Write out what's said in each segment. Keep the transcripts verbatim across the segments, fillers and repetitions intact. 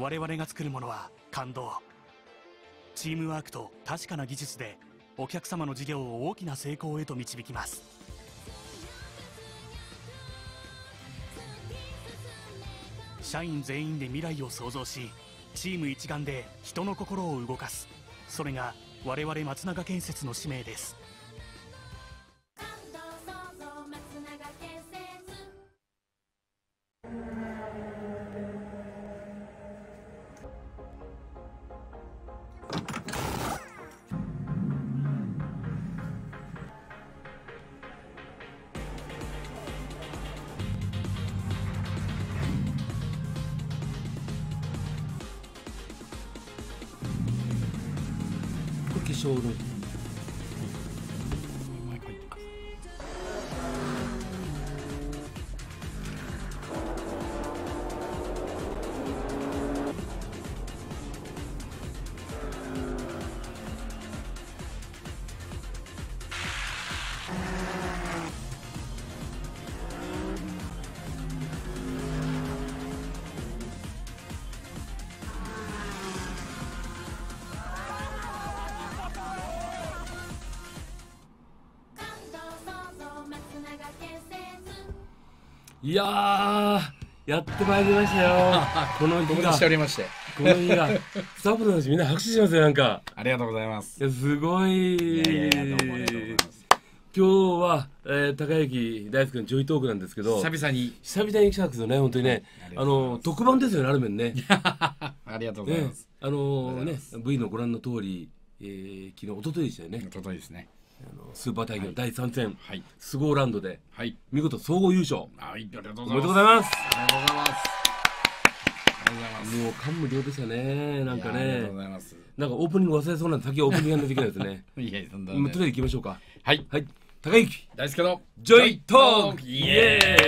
我々が作るものは感動。チームワークと確かな技術でお客様の事業を大きな成功へと導きます。社員全員で未来を創造し、チーム一丸で人の心を動かす。それが我々松永建設の使命です。 化粧のいやー、やってまいりましたよ。この日がしておりまして、 この日がスタッフの話みんな拍手しますよ。なんかありがとうございます。 いやすごい。 いやいやいや、どうもありがとうございます。 今日は、えー、高之大輔のジョイトークなんですけど、 久々に久々に来たんですよね。本当にね、あの特番ですよね、ある面ね。 ありがとうございます。 ね、あのね ブイ のご覧の通り、えー、昨日一昨日でしたよね。 一昨日ですね。 あのスーパー大会のだいさん戦、 はい、 スゴーランドで、 はい、 見事総合優勝。 はい、ありがとうおめでとうございます。 ありがとうございます。ありがとうございます。 もう感無量でしたね。なんかね、 ありがとうございます。 なんかオープニング忘れそうなんで先はオープニングやんないといけないですね。 いや、そんなもうとりあえず行きましょうか。 はいはい、高之大輔のジョイトーク、イエーイ。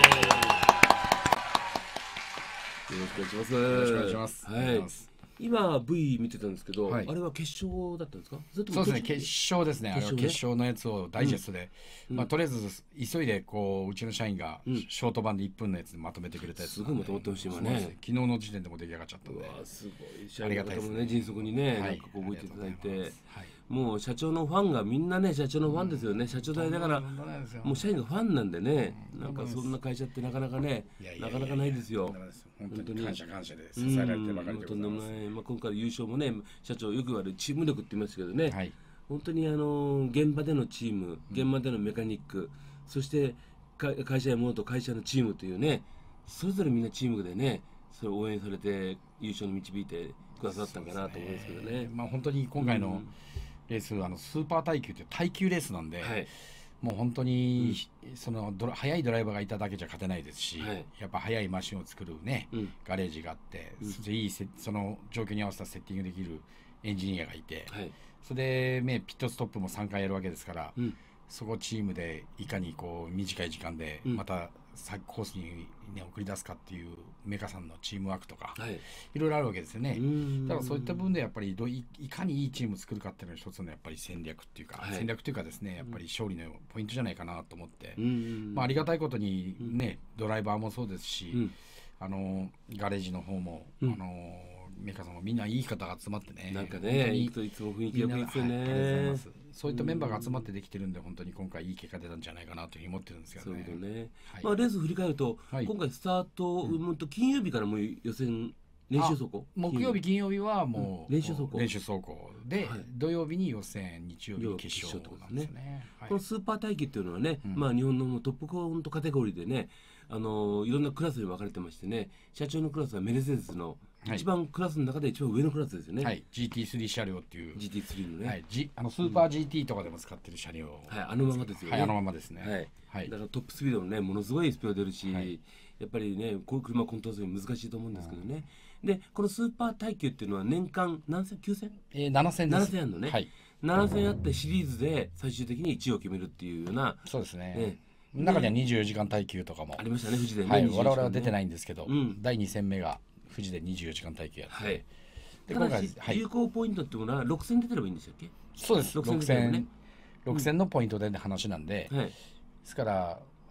よろしくお願いします。 よろしくお願いします。 はい。今 ブイ 見てたんですけど、 はい、 あれは決勝だったんですか？ そうですね、決勝ですね。あれは決勝のやつをダイジェストで、うん、まあとりあえず急いでこううちの社員がショート版でいっぷんのやつでまとめてくれたやつ、 すごいまとまってほしいわね。 昨日の時点でも出来上がっちゃったんで、 うわすごい。ありがたいですね。迅速にね、 はい、 なんかこう動いていただいて、はい、もう社長のファンがみんなね、社長のファンですよね。うん、社長代だからもう社員がファンなんでね、うん、なんかそんな会社ってなかなかね、なかなかないですよ。 本当に感謝感謝で支えられてばかりでございます。 まあ今回優勝もね、社長よく言われるチーム力って言いますけどね、 はい、 本当にあの現場でのチーム、現場でのメカニック、そして会社やものと会社のチームというね、それぞれみんなチームでね、それを応援されて優勝に導いてくださったんかなと思うんですけどね。 まあ本当に今回のレース、うん、あのスーパー耐久って耐久レースなんで、はい、もう本当に、うん、そのドラ速いドライバーがいただけじゃ勝てないですし、はい、やっぱ速いマシンを作るね、うん、ガレージがあって、うん、そ, いいその状況に合わせたセッティングできるエンジニアがいて、はい、それで、ね、ピットストップもさんかいやるわけですから、うん、そこチームでいかにこう短い時間でまた、うん、コースに、ね、送り出すかっていうメカさんのチームワークとか、はい、いろいろあるわけですよね。だからそういった部分でやっぱりど い, いかにいいチームを作るかっていうのが一つのやっぱり戦略っていうか、はい、戦略というかですね、やっぱり勝利のポイントじゃないかなと思って、まあ、ありがたいことにね、ドライバーもそうですし、うん、あのガレージの方も、うん、あのメカさんもみんないい方が集まってね、 なんかね、いつも雰囲気がいいですよね。はい、ありがとうございます。 そういったメンバーが集まってできてるんで、本当に今回いい結果出たんじゃないかなというふうに思ってるんですけどね。 そうね、はい、まあ、レース振り返ると、はい、今回スタート、うん、金曜日からもう予選練習走行、 木曜日金曜日はもう、 うん、練習走行練習走行で、はい、土曜日に予選、日曜日に決勝なんですね。はい、 このスーパー耐久っていうのはね、うん、まあ日本のトップコントカテゴリーでね、あのー、いろんなクラスに分かれてましてね、社長のクラスはメルセデスの一番クラスの中で一番上のクラスですよね。 はい、ジーティースリー 車両っていうジーティースリー のね、 はい、G、あのスーパー ジーティー とかでも使ってる車両、 はい、あのままですよね。 はい、あのままですね。 はいはい、だからトップスピードもね、ものすごいスピード出るし、はい、やっぱりね、こういう車コントロールするの難しいと思うんですけどね。うん、でこのスーパー耐久っていうのは年間何戦？きゅう戦？ えー、なな戦です。 なな戦あるのね。はい、なな戦あってシリーズで最終的にいちいを決めるっていうような。 そうですね。ね、中にはにじゅうよじかん耐久とかもありましたね、富士でね。 はい、我々は出てないんですけど、うん、だいに戦目が富士でにじゅうよじかん耐久やって、はい、 で今回有効ポイントっていうのはろく戦出てればいいんでしたっけ？ そうです。ろく戦、ろく戦のポイントでの話なんで、うん、はい、ですから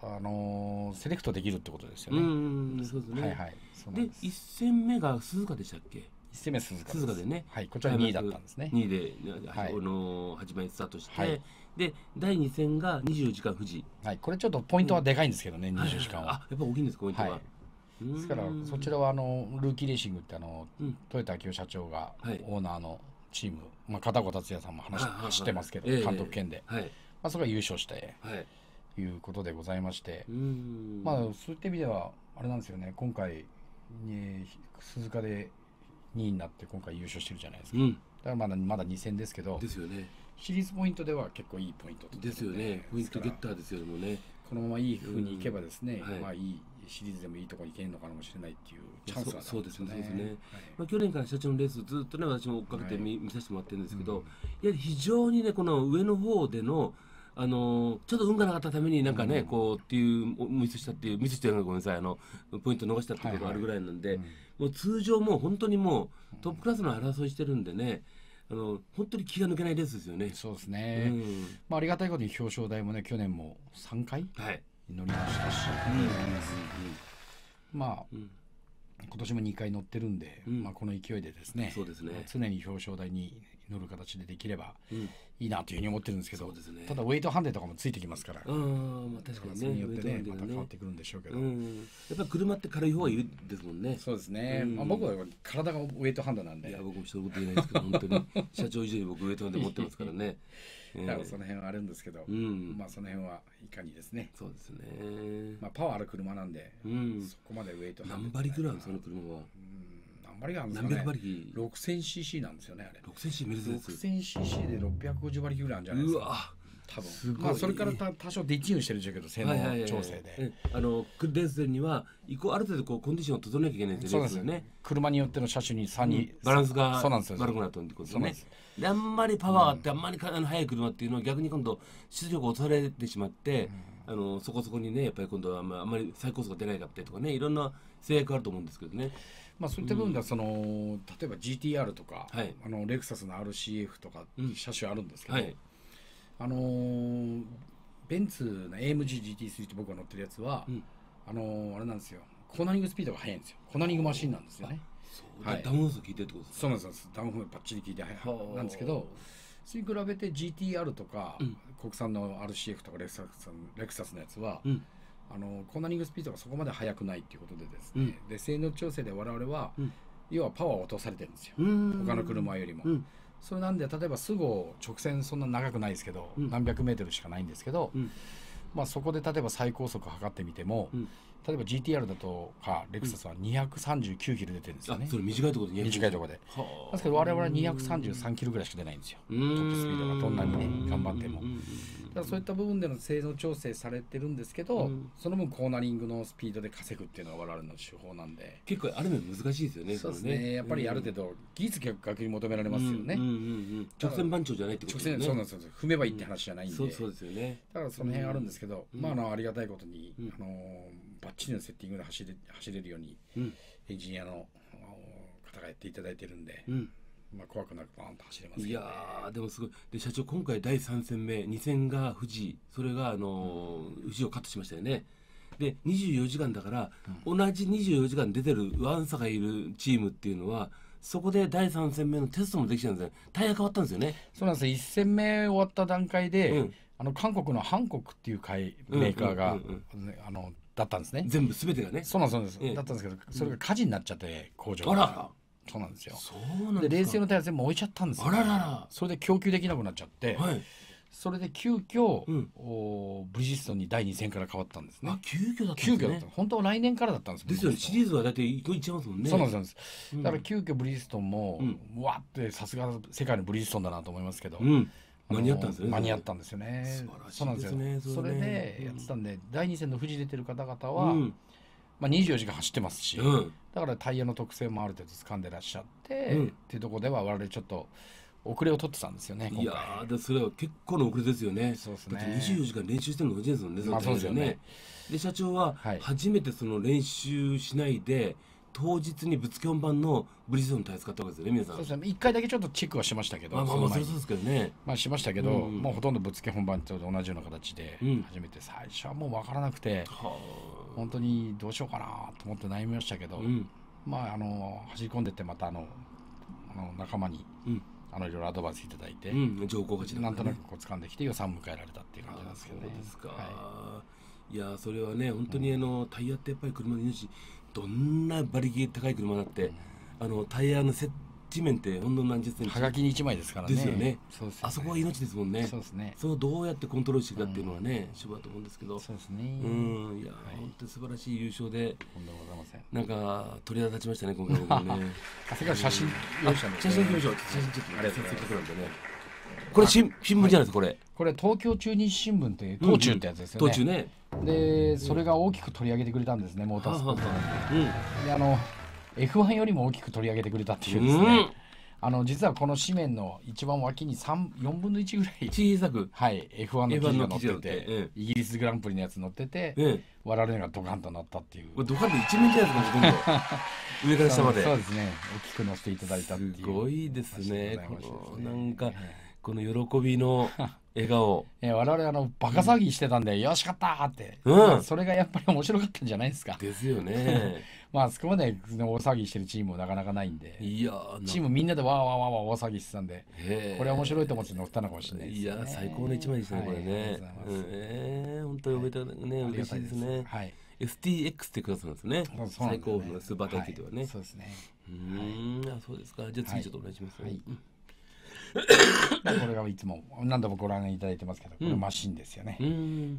あのー、セレクトできるってことですよね。 うん、そうですね。 はいはい。そうなんです。 でいっ戦目が鈴鹿でしたっけ？ いっ戦目は鈴鹿です。 鈴鹿でね。 はい、こちらにいだったんですね。 にいで、 はい、 あの始まりスタートして、 はい、 でだいに戦がにじゅうよじかん富士。 はい、これちょっとポイントはでかいんですけどね、うん、にじゅうよじかんは。 あ、やっぱ大きいんですかポイントは。はい、 ですからそちらはあのルーキーレーシングってあの、うん、豊田章男社長がオーナーのチーム、まあ、片岡達也さんも話走ってますけど、監督兼で、はい、まあ、それが優勝して、はい、いうことでございまして、まあそういった意味ではあれなんですよね、今回に鈴鹿でにいになって今回優勝してるじゃないですか、うん、だからまだまだに戦ですけどですよね、 シリーズポイントでは結構いいポイントですよね。ポイントゲッターですよね。 このままいい風にいけばですね、うん、はい、まあいいシリーズでもいいところにいけるのかもしれないっていうチャンスは、 そうですね。そうですね。はい、まあ去年から社長のレースずっとね私も追っかけて 見,、はい、見させてもらってるんですけど、うん、やはり非常にねこの上の方でのあのー、ちょっと運がなかったためになんかね、うん、こうっていうミスしたっていうミスしてるのがごめんなさいあのポイント逃したっていうことがあるぐらいなんで、はいはい、もう通常もう本当にもうトップクラスの争いしてるんでね。あの本当に気が抜けないレースですよね。 そうですね、うん、まあ、ありがたいことに表彰台もね去年もさんかい乗りましたし、まあ、うん、今年もにかい乗ってるんで、うん、まあ、この勢いでですね、 そうですね、 常に表彰台に乗る形でできればいいなというふうに思ってるんですけど、 そうですね、 ただウェイトハンデとかもついてきますから、 うん、まあ、確かにね、 それによってねまた変わってくるんでしょうけど、うん、 やっぱり車って軽い方がいいですもんね。 そうですね、うん、まあ、僕は体がウェイトハンデなんで、 いや僕も一言言えないですけど本当に社長以上に僕ウェイトハンデ持ってますからねだからその辺はあるんですけど、うん、まあその辺はいかにですね。 そうですね。 まあパワーある車なんで、うん、そこまでウェイト何馬力ぐらいあるんですかその車は。うん、 何馬力あるんですかね。何百馬力。ろくせんシーシー なんですよねあれ。 ろくせんシーシー メルセデス。 ろくせんシーシー でろっぴゃくごじゅう馬力ぐらいあるんじゃないですか。うわ。多分。まあそれからた多少ディチューンしてるんでしょうけど性能調整で。 あのレースには一個ある程度こうコンディションを整えなきゃいけないんですよね。そうですね。 車によっての車種に差に、 バランスが悪くなったってことですね。であんまりパワーがあって、うん、あんまりあの速い車っていうのは逆に今度出力を取られてしまって、うん、あのそこそこにねやっぱり今度はあんまあんまり最高速が出ないかってとかねいろんな制約あると思うんですけどね。 まあそういった部分ではその、うん、例えば ジーティーアール とか、はい、あのレクサスの アールシーエフ とか車種あるんですけど、うん、はい、あのー、ベンツの エーエムジージーティースリー って僕が乗ってるやつは、うん、あのー、あれなんですよ、コーナリングスピードが速いんですよ。コーナリングマシンなんですよね。 はい、ダウンフォース効いてるってことですか。 そうなんです。ダウンフォースバッチリ効いてなんですけど、それに比べて ジーティーアール とか、うん、国産の アールシーエフ とかレクサス、レクサスのやつは、うん、あのコーナリングスピードがそこまで速くないっていうことでですね、うん、で性能調整で我々は、うん、要はパワーを落とされてるんですよ、他の車よりも、うん、それなんで例えばスゴ直線そんな長くないですけど、うん、何百メートルしかないんですけど、うん、まあ、そこで例えば最高速測ってみても、うん、例えば ジーティーアール だとかレクサスはにひゃくさんじゅうきゅうキロ出てるんですよね。 あ、それ短いところで短いところで。ですけど我々はにひゃくさんじゅうさんキロぐらいしか出ないんですよ。トップスピードがどんなにね頑張っても。だからそういった部分での性能調整されてるんですけど、うん、その分コーナリングのスピードで稼ぐっていうのが我々の手法なんで、 結構ある面難しいですよね。 そうですね、ね、やっぱりある程度技術が逆に求められますよね。 直線番長じゃないってことですね。 直線、そうなんですよ。踏めばいいって話じゃないんで、 うん、そうそうですよね。 だからその辺あるんですけど、うん、まあ、あのありがたいことに、うん、あのバッチリのセッティングで走れ走れるように、うん、エンジニアの方がやっていただいてるんで、うん、まあ、怖くなくバーンと走れますけど、ね、 いやーでもすごい。で社長今回だいさん戦目に戦が富士、それがあのー、富士をカットしましたよね。でにじゅうよじかんだから、うん、同じにじゅうよじかん出てるワンサがいるチームっていうのはそこでだいさん戦目のテストもできちゃうんですよ。タイヤ変わったんですよね。 そうなんですよ。いち戦目終わった段階で、うん、あの韓国のハンコクっていう会メーカーがあのだったんですね。 全部全てがね。 そうなんです、ええ、だったんですけど、それが火事になっちゃって工場が。 あら。 そうなんですよ。 そうなんですか。 で冷製のタイヤ全部置いちゃったんですよ。 あららら。 それで供給できなくなっちゃって、はい、それで急遽、うん、おブリヂストンにだいに戦から変わったんですね。 あ、急遽だったんですね。急遽だった。 本当は来年からだったんですよ。 ですよね。シリーズはだいたいいっちゃいますもんね。 そうなんです。うん、だから急遽ブリヂストンも、うん、わってさすが世界のブリヂストンだなと思いますけど。うん、 間に合ったんですよね。 間に合ったんですよね。 素晴らしいですね。 それでやってたんで、だいに戦の富士出てる方々は、うん、まあ、にじゅうよじかん走ってますし、うん、だからタイヤの特性もある程度掴んでらっしゃって、うん、っていうところでは我々ちょっと遅れを取ってたんですよね。今回。 いやーでそれは結構な遅れですよね。 そうですね。 だってにじゅうよじかん練習してるの同じですもんね。 まあそうですよね。 で社長は初めてその練習しないで当日にぶつけ本番のブリヂストンのタイヤ使ったわけですよね皆さん。 そうですね、いっかいだけちょっとチェックはしましたけど、 まあまあまあそうですけどね、 まあしましたけど、 うんうん、 もうほとんどぶつけ本番と同じような形で、 うん、 初めて最初はもう分からなくて、本当にどうしようかなと思って悩みましたけど、うん、まああの走り込んでってまたあのあの仲間に、うん、あのいろいろアドバイスいただいて、うん、 情報がちなんとなくこう掴んできて予算を迎えられたっていう感じなんですけどね。 そうですか、はい、いやそれはね本当にあのタイヤってやっぱり車の命、どんな馬力高い車だって、うん、あのタイヤの接地面ってほんの何十センチはがきにいちまいですからね。 ですよね。 そうですよね、 あそこは命ですもんね。 そうですね。 そのどうやってコントロールしていくかっていうのはね、勝負だと思うんですけど。 そうですね。 うん、いや、はい、本当に素晴らしい優勝で、 とんでもございません。 なんか鳥肌立ちましたね今回もね。 あ、それから写真用意したんですね。 写真用意しよう。写真ちょっとあれせっかくなんでね。これ新新聞じゃないですかこれ。 これ東京中日新聞という東中ってやつですよね。 東中ね。 でそれが大きく取り上げてくれたんですね、モータースポーツなんで。であの エフワン よりも大きく取り上げてくれたっていうですね。あの実はこの紙面の一番脇によんぶんのいちぐらい小さく、 はい、エフワン の記事が載ってて、うん、イギリスグランプリのやつ載ってて、うん、我々がドカンとなったっていう。 これドカンと一面じゃないですか、ほとんど上から下まで。 そうですね、大きく載せていただいたっていう。 すごいですね、このなんかこの喜びの笑顔え我々あのバカ騒ぎしてたんで、うん、よしかったって、うん、それがやっぱり面白かったんじゃないですか。 ですよねまあそこまで大騒ぎしてるチームもなかなかないんで、いやチームみんなでわーわーわーわー大騒ぎしてたんで、これは面白いと思って乗ったのかもしれないですね。 いや最高の一枚ですね、はい、これね。えー、本当におめでとうね、はい、嬉しいですね。はい、エスティーエックス ってクラスなんですね。最高峰のスーパー耐久ではね。 そうですね。 うん、あ、そうですか。じゃあ次ちょっとお願いします。はい。 これがいつも何度もご覧いただいてますけど、これマシンですよね。うん、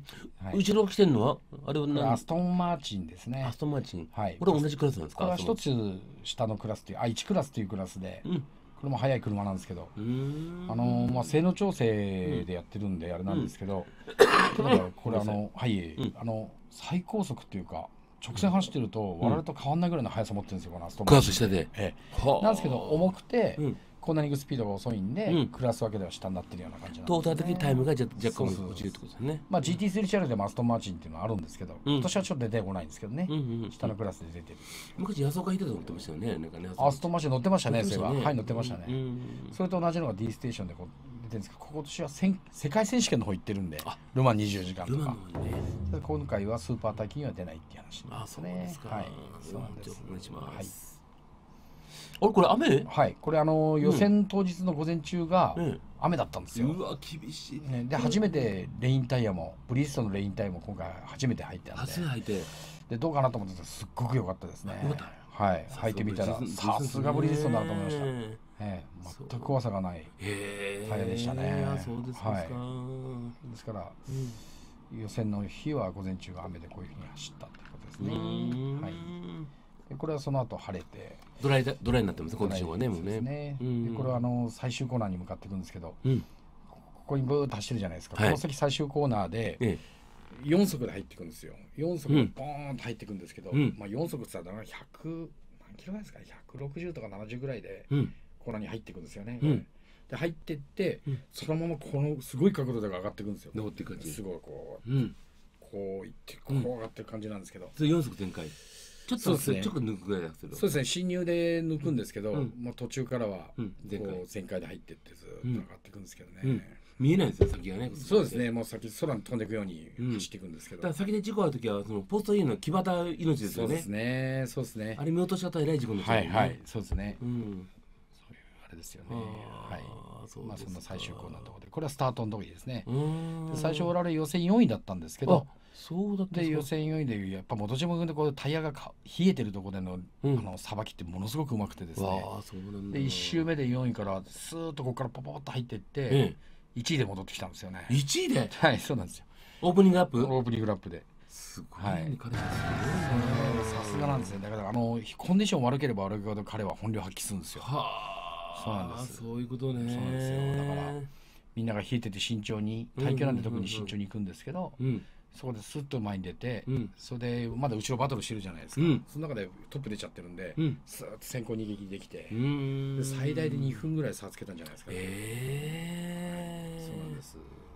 はい、後ろ来てるのはあれは何？アストンマーチンですね。 アストンマーチン。はい。これは同じクラスなんですか？ これは一つ下のクラスという、あ、いちクラスというクラスで、うん、これも速い車なんですけど、あのまあ性能調整でやってるんであれなんですけど、うん、これあのはい、うん、あの最高速っていうか。直線走ってると我々と変わんないぐらいの速さ持ってるんですよ、このアストンマーチン。 クラス下で。 ええ、なんですけど重くて、コーナリングスピードが遅いんで、うん、クラス分けでは下になってるような感じなんです、ね、 トータル的にタイムが若干落ちるってことですね。 まあ ジーティースリー チャレンジでもアストンマーチンっていうのはあるんですけど、うん、今年はちょっと出てこないんですけどね、うんうんうん、下のクラスで出てる。 昔安岡秀人乗ってましたよね。なんかね、 アストンマーチン乗ってましたね。それははい乗ってましたね、うんうんうん、それと同じのが D ステーションでこう出てるんですけど、今年は世界選手権の方行ってるんで、ルマンにじゅうよじかんとか、ね、今回はスーパー耐久には出ないっていう話なんですね。あ、そうですか。はい、そうなんです。 お願いします。はい、あれこれ雨？ はい、これあの予選当日の午前中が雨だったんですよ。 うわ厳しい、 ね、で初めてレインタイヤもブリヂストンのレインタイヤも今回初めて入ってあって、 初履いてでどうかなと思ってたらすっごく良かったですね。はい、履いてみたらさすがブリヂストンだなと思いました。ええ、全く怖さがないタイヤでしたね。 そうですか。はい、 ですから、うん、予選の日は午前中が雨でこういうふうに走ったということですね。はい、でこれはその後晴れてドライだドライになってますコンディションはね。もうね。 ね、でこれはあの最終コーナーに向かっていくんですけど、うん、ここにブーッと走ってるじゃないですか。はい、この先最終コーナーで、ええ、よん速で入っていくんですよ。よん速でボーンと入っていくんですけど、うん、まあよん速って言ったらひゃく何キロぐらいですかね、ひゃくろくじゅうとかななじゅうぐらいでコーナーに入っていくんですよね。うん、で入っていって、うん、そのままこのすごい角度で上がっていくんですよ。 登っていく感じ。 すごいこう、うん、こういってこう上がってる感じなんですけど。 それよん速全開。ちょっとですね、ちょっと抜くぐらいだけど。 そうですね、進入で抜くんですけど、うん、まあ途中からはこう全開で入ってってずっと上がっていくんですけどね。うんうん、 見えないですよ先がね。 そうですね、もう先空に飛んでいくように走っていくんですけど。 だから先で事故あるときはそのポストインの木端命ですよね。 そうですね、そうですね。 あれ見落とし方はえらい事故になっちゃう、ね。 はいはい、そうですね。うん、そういうあれですよね。はい。そうまあそんな最終コーナーのところで、これはスタートの時ですね。で最初我々予選よんいだったんですけど。そうだったで予選よんいでやっぱ元島君でこうタイヤが冷えてるところでの、うん、あのさばきってものすごくうまくてですね。でいち周目でよんいからスーッとここからポポッと入っていって、うん、いちいで戻ってきたんですよね。 いちいで？ はい、そうなんですよ。 オープニングアップ？ オープニングラップで。 すごい、はい、彼はさすがなんですね。だからあのコンディション悪ければ悪いほど彼は本領発揮するんですよ。はあ、そうなんです。 そういうことね。 そうなんですよ。だからみんなが冷えてて慎重に、耐久なんで特に慎重に行くんですけど。うんうんうんうんそこでスッと前に出て、うん、それでまだ後ろバトルしてるじゃないですか、うん、その中でトップ出ちゃってるんで、うん、スーッと先行逃げ切りできて、で最大でにふんぐらい差つけたんじゃないですかね。えー、そうなんです。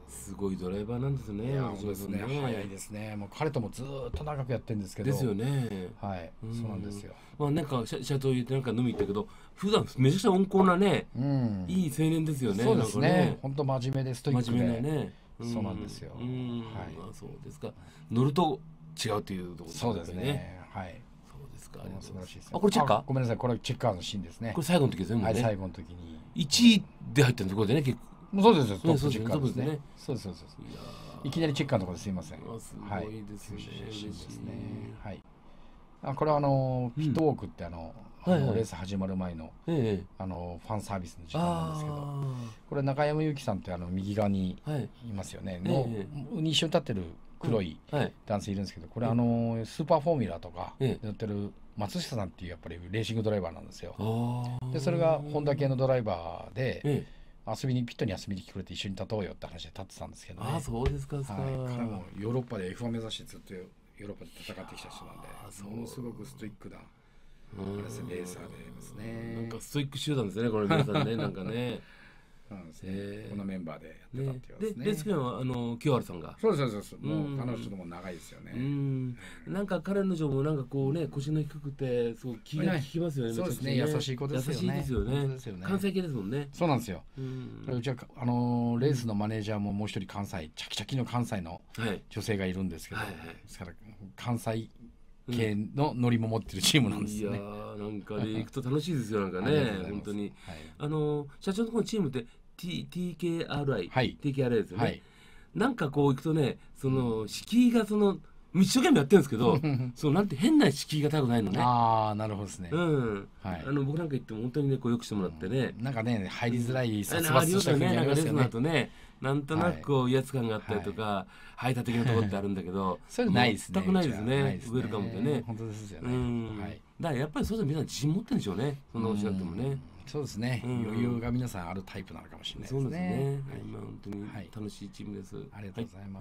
すごいドライバーなんですね。 いやそうですね、早いですね。もう彼ともずっと長くやってるんですけど。 ですよね。 はい、そうなんですよ。 まあなんか社長言ってなんか飲み行ったけど、普段めちゃくちゃ温厚なね、いい青年ですよね。 そうですね。本当真面目でストイックで。 真面目なね。 そうなんですよ。はい。 そうですか。乗ると違うというところそうですね。はい。 そうですか。 素晴らしいです。 あ、これチェッカー？ ごめんなさい、これチェッカーのシーンですね。 これ最後の時ですね。 はい、最後の時にいちいで入ったところでね、結構。 そうですよ、トップチェッカーですね。そうですそうです。いきなりチェッカーのところですいません。 すごいですね。 嬉しいですね。はい。あ、これはあのピットウォークってあのレース始まる前のあのファンサービスの時間なんですけど、これ中山由紀さんってあの右側にいますよね。の一緒に立ってる黒い男性いるんですけど、これあのスーパーフォーミュラとか乗ってる松下さんっていうやっぱりレーシングドライバーなんですよ。でそれがホンダ系のドライバーで。遊びにピットに遊びに来てくれて一緒に立とうよって話で立ってたんですけどね。 ああそうですか。はい、 彼もヨーロッパで エフワン 目指してずっとヨーロッパで戦ってきた人なんで、ものすごくストイックなレーサーでですね。 なんかストイック集団ですねこれ皆さんねなんかね。 なんですね。このメンバーでやってたっていうですね。 でレースクランはあの清原さんが。 そうですそうです。もう彼女とも長いですよね。 なんか彼女もなんかこうね腰の低くてすごく気が利きますよね。 そうですね。優しい子ですよね。 優しいですよね。関西系ですもんね。 そうなんですよ。うちはあのレースのマネージャーももう一人関西チャキチャキの関西の女性がいるんですけど、ですから関西系のノリも持ってるチームなんですね。 いやなんかね行くと楽しいですよなんかね本当に。あの社長のところのチームって T TKRI はい TKRI ですよね。なんかこう行くとねその敷居がその一生懸命やってるんですけどそうなんて変な敷居が高くないのね。 ああなるほどですね。 うんあの僕なんか行っても本当にねこうよくしてもらってねなんかね入りづらい殺伐とした雰囲気ありますよね。 とねなんとなくこう威圧感があったりとか排他的なところってあるんだけどそれないですね。 全くないですね。ウェルカムでね。 本当ですよね。 だからやっぱりそういうの皆さん自信持ってるんでしょうね。そのおっしゃってもね。 そうですね。余裕が皆さんあるタイプなのかもしれないですね。 そうですね。今本当に楽しいチームです。 ありがとうございます。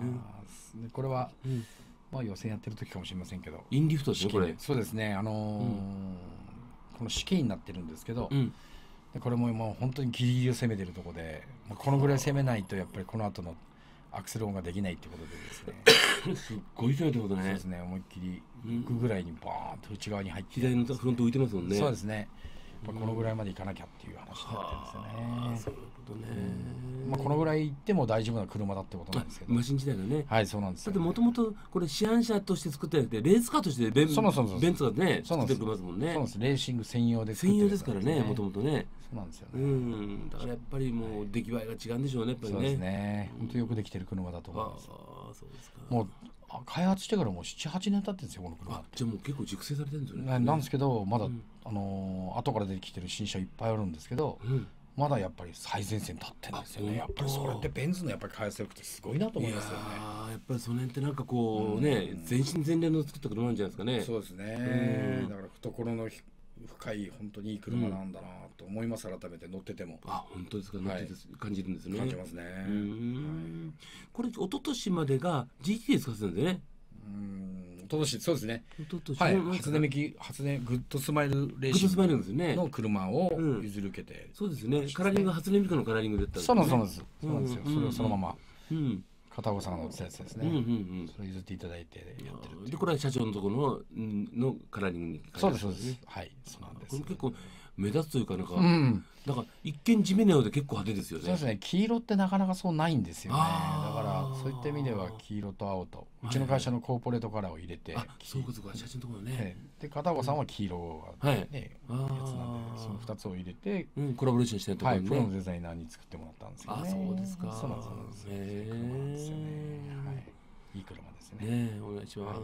これはまあ予選やってる時かもしれませんけど。 インリフトですねこれ。 そうですね。あのこの試験になってるんですけど、これももう本当にギリギリを攻めてるところで、このぐらい攻めないとやっぱりこの後のアクセル音ができないってことでですね。 すっごい攻めてることね。 そうですね。思いっきり行くぐらいにバーンと内側に入って、 左のフロント浮いてますもんね。 そうですね。このぐらいまで行かなきゃっていう話になってますよね。 そういうことね。 まあこのぐらい行っても大丈夫な車だってことなんですけど。 マシン時代のね。 はいそうなんですよ。 だってもともとこれ市販車として作ってなくてレースカーとしてベンツがね作ってくれますもんね。 そうなんです。レーシング専用で専用ですからねもともとね。 そうなんですよね。 うんだからやっぱりもう出来栄えが違うんでしょうねやっぱりね。 そうですね。本当よくできてる車だと思います。 ああそうですか。 もう開発してからもうななはちねん経ってるんですよこの車。 じゃあもう結構熟成されてるんですよね。 なんですけどまだあの後から出てきてる新車いっぱいあるんですけど、まだやっぱり最前線立ってるんですよね。やっぱりそれってベンツのやっぱり開発力ってすごいなと思いますよね。 やっぱりその辺ってなんかこうね全身全霊の作った車なんじゃないですかね。 そうですね。だから懐の深い本当にいい車なんだなと思います。改めて乗ってても。 あ本当ですか。乗ってて感じるんですね。 感じますね。 これ一昨年までが ジーティー で使ってたんですよね。 うん一昨年そうですね。 一昨年はい初音ミキ初音グッドスマイルレーシングの車を譲り受けて。 そうですね。カラーリング初音ミキのカラーリングだったんです。 そうなんです。そうなんですよ。それをそのまま。片岡さんが乗ってたやつですね。それ譲っていただいてやってる。 でこれは社長のところののカラーリングに。 そうですそうです。はいそうなんです。 これ結構目立つというかなんかなんか一見地味なようで結構派手ですよね。 そうですね。黄色ってなかなかそうないんですよね。だからそういった意味では黄色と青とうちの会社のコーポレートカラーを入れて。 あそういうことか社長のところね。 で片岡さんは黄色がねやつなんでそのふたつを入れてコラボレーションしてるところにプロのデザイナーに作ってもらったんですけどね。 あそうですか。 そうなんです。へえ。いい車ですね。 ねお願いします。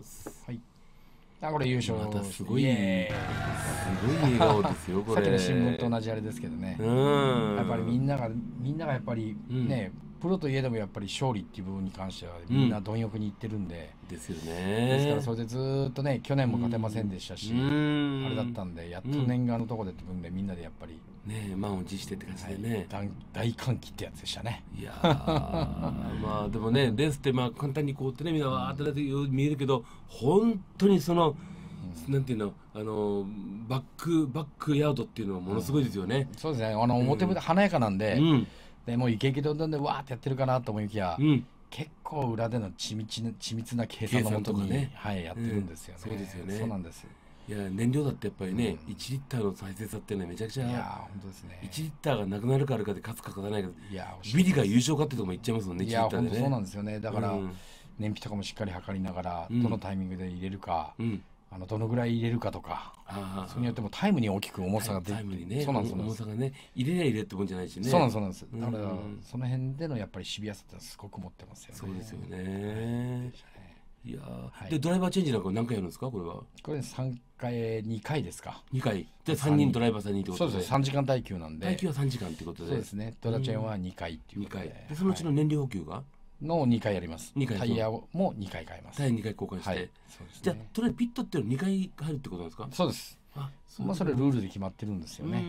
はい。あこれ優勝。 またすごいすごい笑顔ですよこれ。 さっきの新聞と同じあれですけどね。やっぱりみんながみんながやっぱりねプロといえどもやっぱり勝利っていう部分に関してはみんな貪欲にいってるんで。 ですよね。 ですからそれでずっとね去年も勝てませんでしたしあれだったんでやっと念願のところでって分でみんなでやっぱりね満を持してって感じでね大歓喜ってやつでしたね。 いやまあでもねレースってまあ簡単にこうってねみんなわーってなって見えるけど本当にそのなんていうのあのバックバックヤードっていうのはものすごいですよね。 そうですね。あの表で華やかなんででもうイケイケどんどんでわーってやってるかなと思いきや、 うん、 結構裏での緻密な緻密な計算のもとに、ね、はい、やってるんですよね、 うん、そうですよね。 そうなんです。 いや燃料だってやっぱりね、うん、いちリッターの大切さっていうのはめちゃくちゃ、 いや本当ですね、 いちリッターがなくなるかあるかで勝つか勝たないか、いやビリが優勝かってとこも言っちゃいますもんね。 いや本当そうなんですよね。だから、うん、燃費とかもしっかり測りながら、うん、どのタイミングで入れるか、うん、あのどのぐらい入れるかとか、それによってもタイムに大きく重さが出て、タイムにね、そうなんです、重さがね、入れりゃ入れってもんじゃないしね。そうなんです、そうなんです。だから、その辺でのやっぱりシビアさってすごく持ってますよね。 そうですよね。いや、はい、でドライバーチェンジなんか何回やるんですかこれは。 これさんかいにかいですか。 にかいでさんにんドライバーさんにんってことで。 そうです、さんじかん耐久なんで。 耐久はさんじかんってことで。 そうですね。ドラチェンはにかいっていうことで、 にかいでそのうちの燃料補給が、はい、 のにかいやります。 にかいタイヤもにかい変えます。 タイヤにかい交換して、はい、そうですね、じゃあとりあえずピットっていうのはにかい入るってことなんですか。 そうです。あ、そう、まあ、それルールで決まってるんですよね。うん、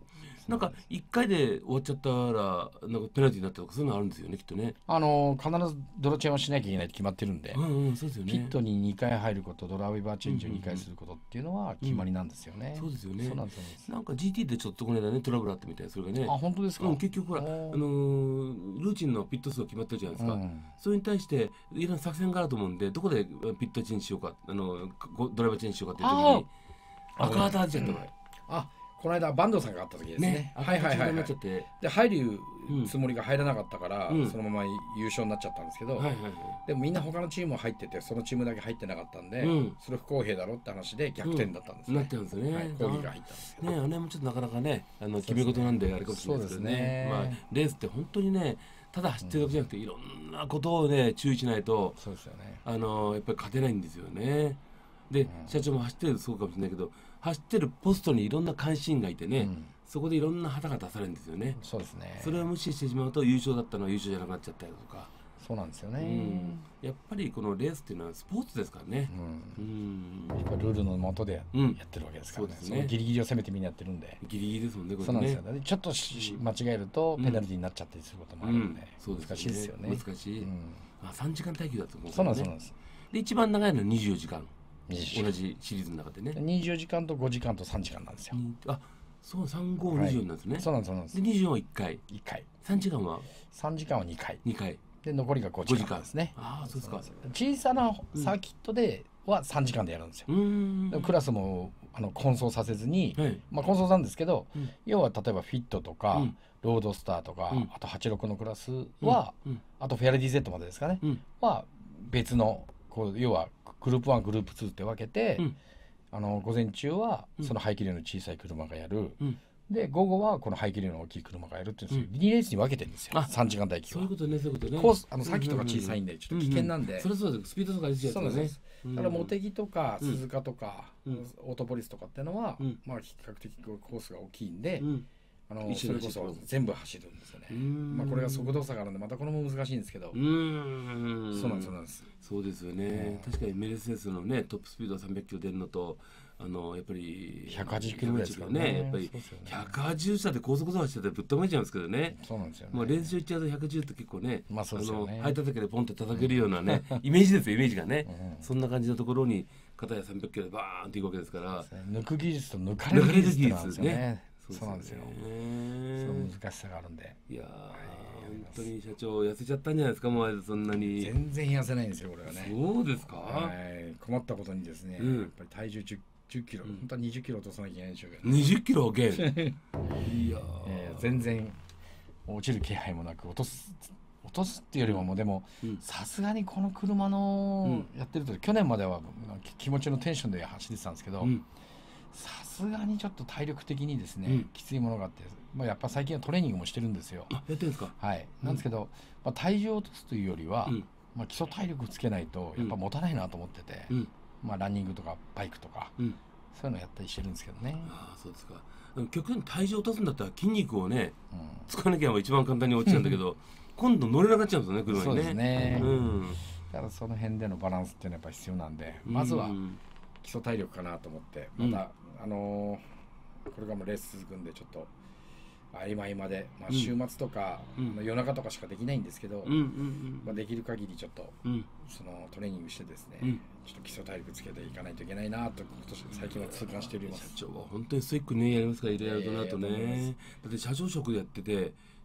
なんかいっかいで終わっちゃったらなんかペナルティーになったとかそういうのあるんですよねきっとね。 あの必ずドラチェンをしなきゃいけないって決まってるんで、 うんうん、そうですよね、 ピットににかい入ることドライバーチェンジをにかいすることっていうのは決まりなんですよね。 うんうん、そうですよね。 そうなんです。 なんか ジーティー でちょっとこの間ねトラブルあったみたいなそれがね。 あ、本当ですか。 うん、結局ほら、あのー、ルーチンのピット数が決まってるじゃないですか、うん、それに対していろんな作戦があると思うんでどこでピットチェンジしようかあのドライバーチェンジしようかっていう時に赤旗外れちゃった場合、あ、 この間坂東さんがあった時ですね。ね、はいはいはい、はい、で入るつもりが入らなかったから、うん、そのまま優勝になっちゃったんですけど、はいはいはい、でもみんな他のチームも入っててそのチームだけ入ってなかったんで、うん、それ不公平だろって話で逆転だったんですね。 なってるんですね。 はい、抗議が入ったんですけど、 ね、あれもちょっとなかなかねあの決め事なんであれかもしれないですけど ね, ね、まあ、レースって本当にねただ走ってるだけじゃなくて、うん、いろんなことをね注意しないと、 そうですよね、 あのやっぱり勝てないんですよね。で、うん、社長も走ってるそうかもしれないけど走ってるポストにいろんな関心がいてね、うん、そこでいろんな旗が出されるんですよね。 そうですね。 それを無視してしまうと優勝だったのは優勝じゃなくなっちゃったりとか。 そうなんですよね、 うん、やっぱりこのレースっていうのはスポーツですからね、 うんうん、やっぱルールの下でやってるわけですからね、うん、そうですね、そのギリギリを攻めてみんなやってるんでギリギリですもんねこれね。 そうなんですよね。ちょっと間違えるとペナルティーになっちゃったりすることもあるんで、うんうん、難しいですよね。 難しい、うん、あさんじかん耐久だと思う、ね、 そうなんです、そうなんです。 で一番長いのはにじゅうよじかん、同じシリーズの中でねにじゅうよじかんとごじかんとさんじかんなんですよ、うん、 あ、そうさんごにじゅうよんなんですね、はい、 そうなんです、そうなんです。 でにじゅうよんはいっかい、 いっかい、 さんじかんはさんじかんはにかい、 にかいで残りがごじかんですね。 ああ、そうですか。 小さなサーキットではさんじかんでやるんですよ。うん、でもクラスもあの混走させずに、はい、まあ混走なんですけど、うん、要は例えばフィットとか、うん、ロードスターとか、うん、あとはちじゅうろくのクラスは、うん、あとフェアレディ Z までですかね、うん、は別のこう要はグループワングループツーって分けて、うん、あの午前中はその排気量の小さい車がやる、うん、で午後はこの排気量の大きい車がやるっていうんですよ、うん、にレースに分けてるんですよ。さんじかん耐久は。 そういうことね、そういうことね。 コースあのサーキットが小さいんでちょっと危険なんで、 それそうです。スピードとかありそうですね。 だから茂木とか鈴鹿とか、うん、オートポリスとかっていうのは、うん、まあ比較的コースが大きいんで、うん、あのそれこそ全部走るんですよね。まあこれが速度差があるんでまたこれも難しいんですけど、うーん、そうなんです、そうなんです。 そうですよね。確かにメルセデスのねトップスピードはさんびゃくキロ出るのと、あのやっぱりひゃくはちじゅっキロぐらいですからね。 やっぱりひゃくはちじゅう車で高速道路走ってたらぶっ飛ばれちゃうんですけどね。 そうなんですよね。 まあ練習行っちゃうとひゃくじゅうって結構ね、 まあそうですよね。 履いただけでポンって叩けるようなねイメージですよ、イメージがね。そんな感じのところに片やさんびゃくキロでバーンっていくわけですから。 抜く技術と抜かれる技術なんですよね。そうなんですよ。その難しさがあるんで。 いやー、本当に社長痩せちゃったんじゃないですか、もうそんなに。 全然痩せないんですよこれはね。 そうですか。 はい、困ったことにですね、うん、やっぱり体重じゅっキロ、うん、本当はにじゅっキロ落とさなきゃいけないんでしょうけど、ね、 にじゅっキロ減いやー、えー、全然落ちる気配もなく落とす落とすっていうよりももうでもさすがにこの車のやってると、うん、去年までは気持ちのテンションで走ってたんですけど、さすがにちょっと体力的にですね、うん、きついものがあって、まあ、やっぱ最近はトレーニングもしてるんですよ。 あ、やってるんですか。 はい、なんですけど、まあ、体重を落とすというよりは、うん、まあ、基礎体力つけないとやっぱ持たないなと思ってて、うん、まあ、ランニングとかバイクとか、うん、そういうのやったりしてるんですけどね。 ああ、そうですか。極端に体重を落とすんだったら筋肉をね、うん、使わなきゃ一番簡単に落ちちゃうんだけど今度乗れなくなっちゃうんですよね、車にね。 そうですね、うん、だからその辺でのバランスっていうのはやっぱ必要なんで、まずは基礎体力かなと思って、また、うん、あのー、これからもレース続くんでちょっと合間合間で、まあ、週末とか、うん、夜中とかしかできないんですけど、うんうんうん、まあ、できる限りちょっと、うん、そのトレーニングしてですね、うん、ちょっと基礎体力つけていかないといけないなと今年最近は痛感しております。 社長は本当にストイックねやりますから、いろいろとなとね。だって社長職でやってて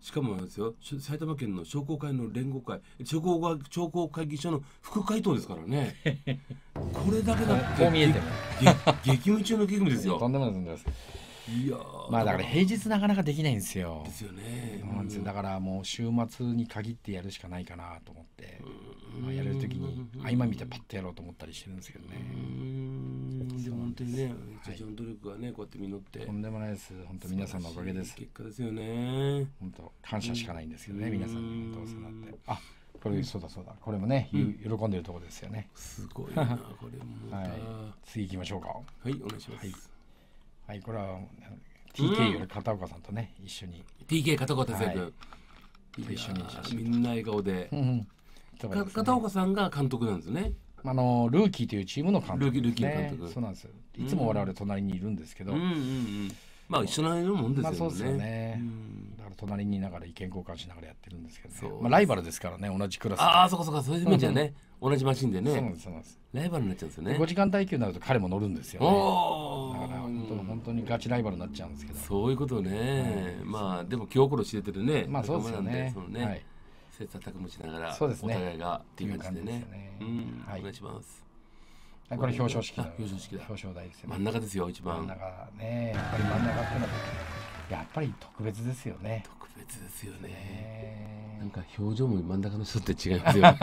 しかもですよ、埼玉県の商工会の連合会、商工会商工会議所の副会頭ですからね。これだけだってこう見えても激務中の激務ですよ。 とんでもないです。いやまあだから平日なかなかできないんですよ。 ですよね。 うん、だからもう週末に限ってやるしかないかなと思って、まあ、やるときに合間見てパッとやろうと思ったりしてるんですけどね。 うんでも本当にね、社長の努力がね、こうやって実って、 とんでもないです。本当皆さんのおかげです。 結果ですよね。 本当感謝しかないんですけどね、皆さんにどうせなって。あ、これそうだそうだ、これもね、喜んでるところですよね。 すごいな、これも。 はい、次行きましょうか。はい、お願いします。 はい、これは ティーケー より片岡さんとね、一緒にティーケー 片岡先生君一緒に写真、 みんな笑顔で。片岡さんが監督なんですね。 あのルーキーというチームの監督ルーキーの監督。 そうなんですよ。いつも我々隣にいるんですけど、 まあ一緒なもんですよね。 まあそうですよね。だから隣にいながら意見交換しながらやってるんですけどね。まあライバルですからね、同じクラス。 ああ、そうかそうか、そういう意味じゃね、同じマシンでね。 そうなんです、そうなんです。 ライバルになっちゃうんですよね。 ごじかん耐久になると彼も乗るんですよね。だから本当本当にガチライバルになっちゃうんですけど。 そういうことね。まあでも気心知れてるね。 まあそうですよね。はい。 切磋琢磨しながら、 そうですね。 お互いがっていう感じでね。うん、お願いします。 これ表彰式だ。 表彰式だ。 表彰台ですよね。 真ん中ですよ、一番。 真ん中ね、やっぱり真ん中ってのはやっぱり特別ですよね。 特別ですよね。なんか表情も真ん中の人って違いますよ。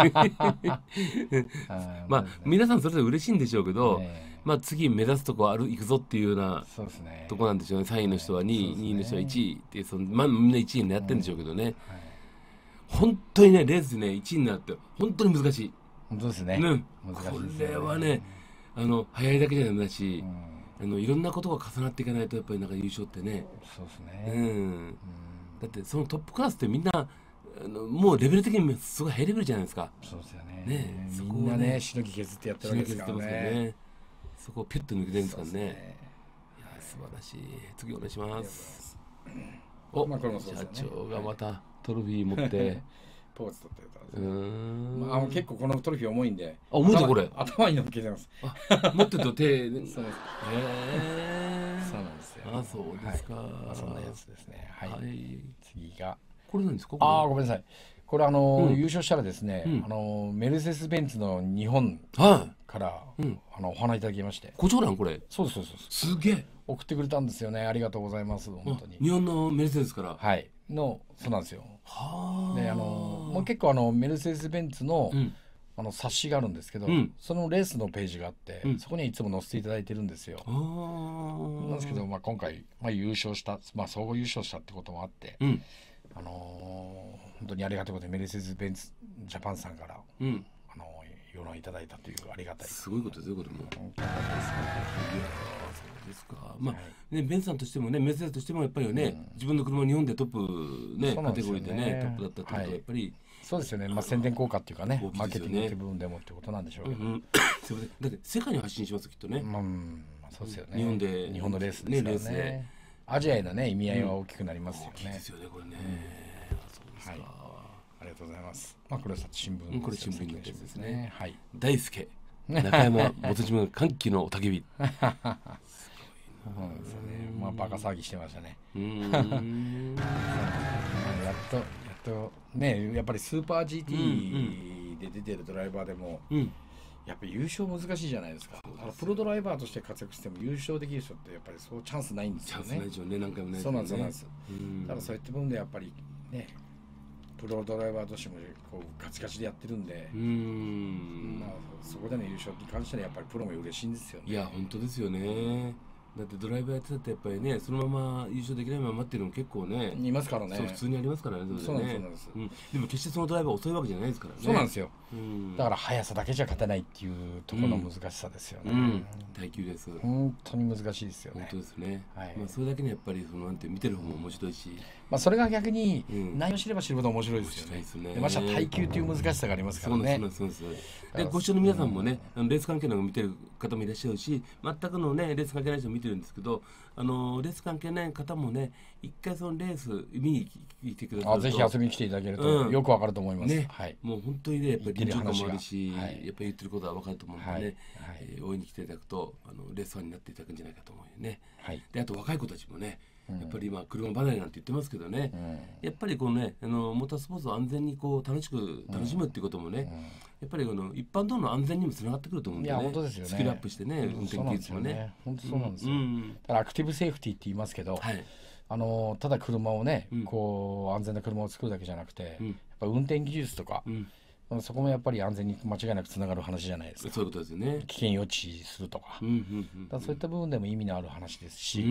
まあ皆さんそれぞれ嬉しいんでしょうけど、まあ次目指すとこある行くぞっていうようなとこなんでしょうね。さんいの人はにい、にいの人はいちいってそのまあみんないちいにやってるんでしょうけどね。本当にねレースでねいちいになって本当に難しい。 本当ですね。 これはねあの早いだけじゃダメだし、あのいろんなことが重なっていかないとやっぱりなんか優勝ってね。 そうですね。 うん。だってそのトップクラスってみんなあのもうレベル的にすごいハイレベルじゃないですか。 そうですよね。 ね、 そこみんなねしのぎ削ってやってるわけですからね。 そこをピュッと抜けてるんですからね。いや素晴らしい。次お願いします。お、社長がまたトロフィー持ってポーズ取ってるから。あ結構このトロフィー重いんで。 あ重いんだこれ。 頭に乗っけてます。 持ってると手。 そうです。へえ。 そうなんですよ。 あそうですか。 そんなやつですね。はい。次が。 これなんですか。 ああごめんなさい。これあの優勝したらですね、あのメルセデス・ベンツの日本からあのお花いただきまして。 ご長男これ。 そうですそうです。 すげえ。 送ってくれたんですよね。ありがとうございます本当に。 日本のメルセデスから。 はいのそうなんですよ。 はあ。 であのもう結構あのメルセデス・ベンツのあの冊子があるんですけど、そのレースのページがあって、そこにはいつも載せていただいてるんですよ。なんですけど、まあ今回まあ優勝した、まあ総合優勝したってこともあって、あの本当にありがたいことでメルセデス・ベンツジャパンさんからあの世論いただいたというありがたい。 すごいことですよこれも。ですか。まあねベンツさんとしてもねメルセデスとしてもやっぱりね自分の車日本でトップねカテゴリーでねトップだったってことはやっぱりそうですよね。まあ宣伝効果っていうかねマーケティングって部分でもってことなんでしょうけど。 だって世界に発信しますきっとね。 まあそうですよね。 日本で日本のレースですからね。アジアへのね意味合いは大きくなりますよね。 大きいですよねこれね。そうですか。 ありがとうございます。まあこれは新聞。 これ新聞のやつですね。 はい。 大輔中山元島歓喜の雄たけび。 そうですよね。まあバカ騒ぎしてましたね。 うんやっとやっとねやっぱりスーパー ジーティー で出てるドライバーでも、やっぱり優勝難しいじゃないですか。プロドライバーとして活躍しても優勝できる人ってやっぱりそうチャンスないんですよね。 チャンスないでしょうね何回もね。 そうなんですそうなんです。だからそういった部分でやっぱりねプロドライバーとしてもこうガチガチでやってるんで、まあそこでの優勝に関してはやっぱりプロも嬉しいんですよね。 いや本当ですよね。だってドライバーやってたってやっぱりねそのまま優勝できないままっていうのも結構ねいますからね。 そう普通にありますからね。 そうなんですそうなんです。 でも決してそのドライバー遅いわけじゃないですからね。 そうなんですよ。だから速さだけじゃ勝てないっていうところの難しさですよね。 耐久です。 本当に難しいですよね。 本当ですね。まあそれだけにやっぱりそのなんて見てる方も面白いし、 まあそれが逆に内容知れば知るほど面白いですよね。まして耐久という難しさがありますからね。 そうですそうです。でご視聴の皆さんもねレース関係の見てる方もいらっしゃるし全くのねレース関係ない人も見てるんですけど、あのレース関係ない方もね一回そのレース見に来てくださると、 ぜひ遊びに来ていただけるとよくわかると思います。 ね、もう本当にねやっぱり臨場感もあるし、やっぱり言ってることはわかると思うんでね、応援に来ていただくとあのレースファンになっていただくんじゃないかと思うよね。であと若い子たちもねやっぱり今車離れなんて言ってますけどね、うん、やっぱりこのねあのモータースポーツを安全にこう楽しく楽しむっていうこともね、うんうん、やっぱりこの一般道路の安全にもつながってくると思うんでね。いや本当ですよね。スキルアップしてね、運転技術もね。 本当そうなんですよ。だからアクティブセーフティーって言いますけど、はい、あのただ車をね、うん、こう安全な車を作るだけじゃなくて、うん、やっぱ運転技術とか、うんそこもやっぱり安全に間違いなくつながる話じゃないですか。 そういうことですよね。 危険予知するとか、うんうんうんうん、だそういった部分でも意味のある話ですし、うん、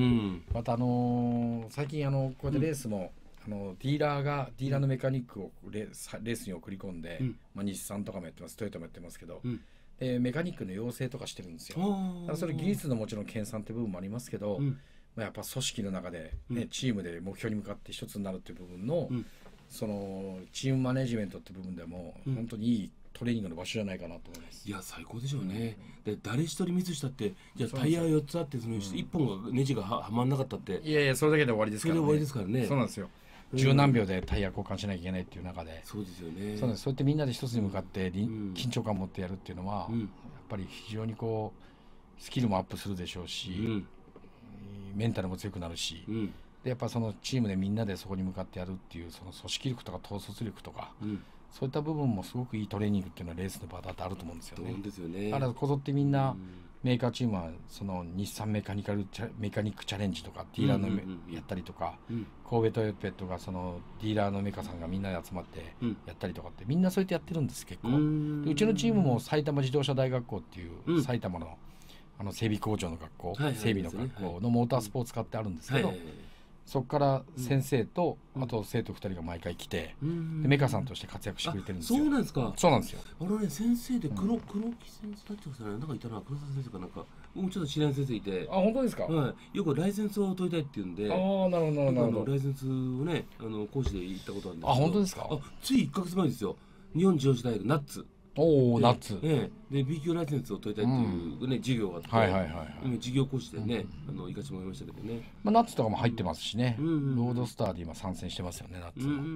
またあのー、最近あのこうやってレースも、うん、あのディーラーがディーラーのメカニックをレース、レースに送り込んで、うんまあ、日産とかもやってます、トヨタもやってますけど、うん、でメカニックの養成とかしてるんですよ。だからそれ技術のもちろん研鑽って部分もありますけど、うんまあ、やっぱ組織の中で、ねうん、チームで目標に向かって一つになるっていう部分の、うんそのチームマネジメントって部分でも本当にいいトレーニングの場所じゃないかなと思います。 いや最高でしょうね、うん、で誰一人ミスしたってじゃあタイヤよっつあってそのいっぽんがネジがははまんなかったって、 いやいやそれだけで終わりですからね。 それで終わりですからね。 そうなんですよ。十何秒でタイヤ交換しなきゃいけないっていう中で、 そうですよね。 そうです。そうやってみんなで一つに向かって、うん、緊張感を持ってやるっていうのは、うん、やっぱり非常にこうスキルもアップするでしょうし、うん、メンタルも強くなるし、うんでやっぱそのチームでみんなでそこに向かってやるっていうその組織力とか統率力とか、うん、そういった部分もすごくいいトレーニングっていうのはレースの場だってあると思うんですよね。 ですよね。 だからこぞってみんな、うん、メーカーチームはその日産メカニカルチャメカニックチャレンジとかディーラーの、うんうんうん、やったりとか、うん、神戸トヨペットがそのディーラーのメカさんがみんなで集まってやったりとかってみんなそうやってやってるんです結構。うん、でうちのチームも埼玉自動車大学校っていう、うん、埼玉のあの整備工場の学校、はいはい、整備の学校のモータースポーツ科ってあるんですけど、はいはいはいそこから先生と、うん、あと生徒ふたりが毎回来て、うん、でメカさんとして活躍してくれてるんですよ。 そうなんですか。 そうなんですよ。 あのね先生で黒、うん、黒木先生だってますね。なんかいたな黒沢先生かなんかもうちょっと知らない先生いて。 あ本当ですか。 はい。よくライセンスを取りたいって言うんで。 ああなるほどなるほど。 ライセンスをねあの講師で行ったことあるんですけど。 あ本当ですか。 あついいっかげつまえですよ。日本自動車大学ナッツ。 おおナッツ。 ええで B 級ライセンスを取りたいっていうね、うん、授業があって、はいはいはいはい、今授業講師でね、うん、あの行かせてもらいましたけどね。 まあナッツとかも入ってますしね。うんうんうん、ロードスターで今参戦してますよねナッツも。うんうんうん、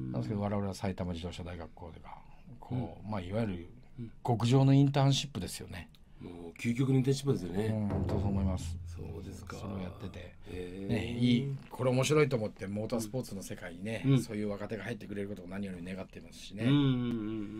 なんですけど我々は埼玉自動車大学校でがこう、うん、まあいわゆる極上のインターンシップですよね。 もう究極のインターンシップですよね。 うん本当そう思います。 そうですか。 それをやってて、ね、いいこれ面白いと思ってモータースポーツの世界にね、うん、そういう若手が入ってくれることを何より願ってますしね。うんうんうん、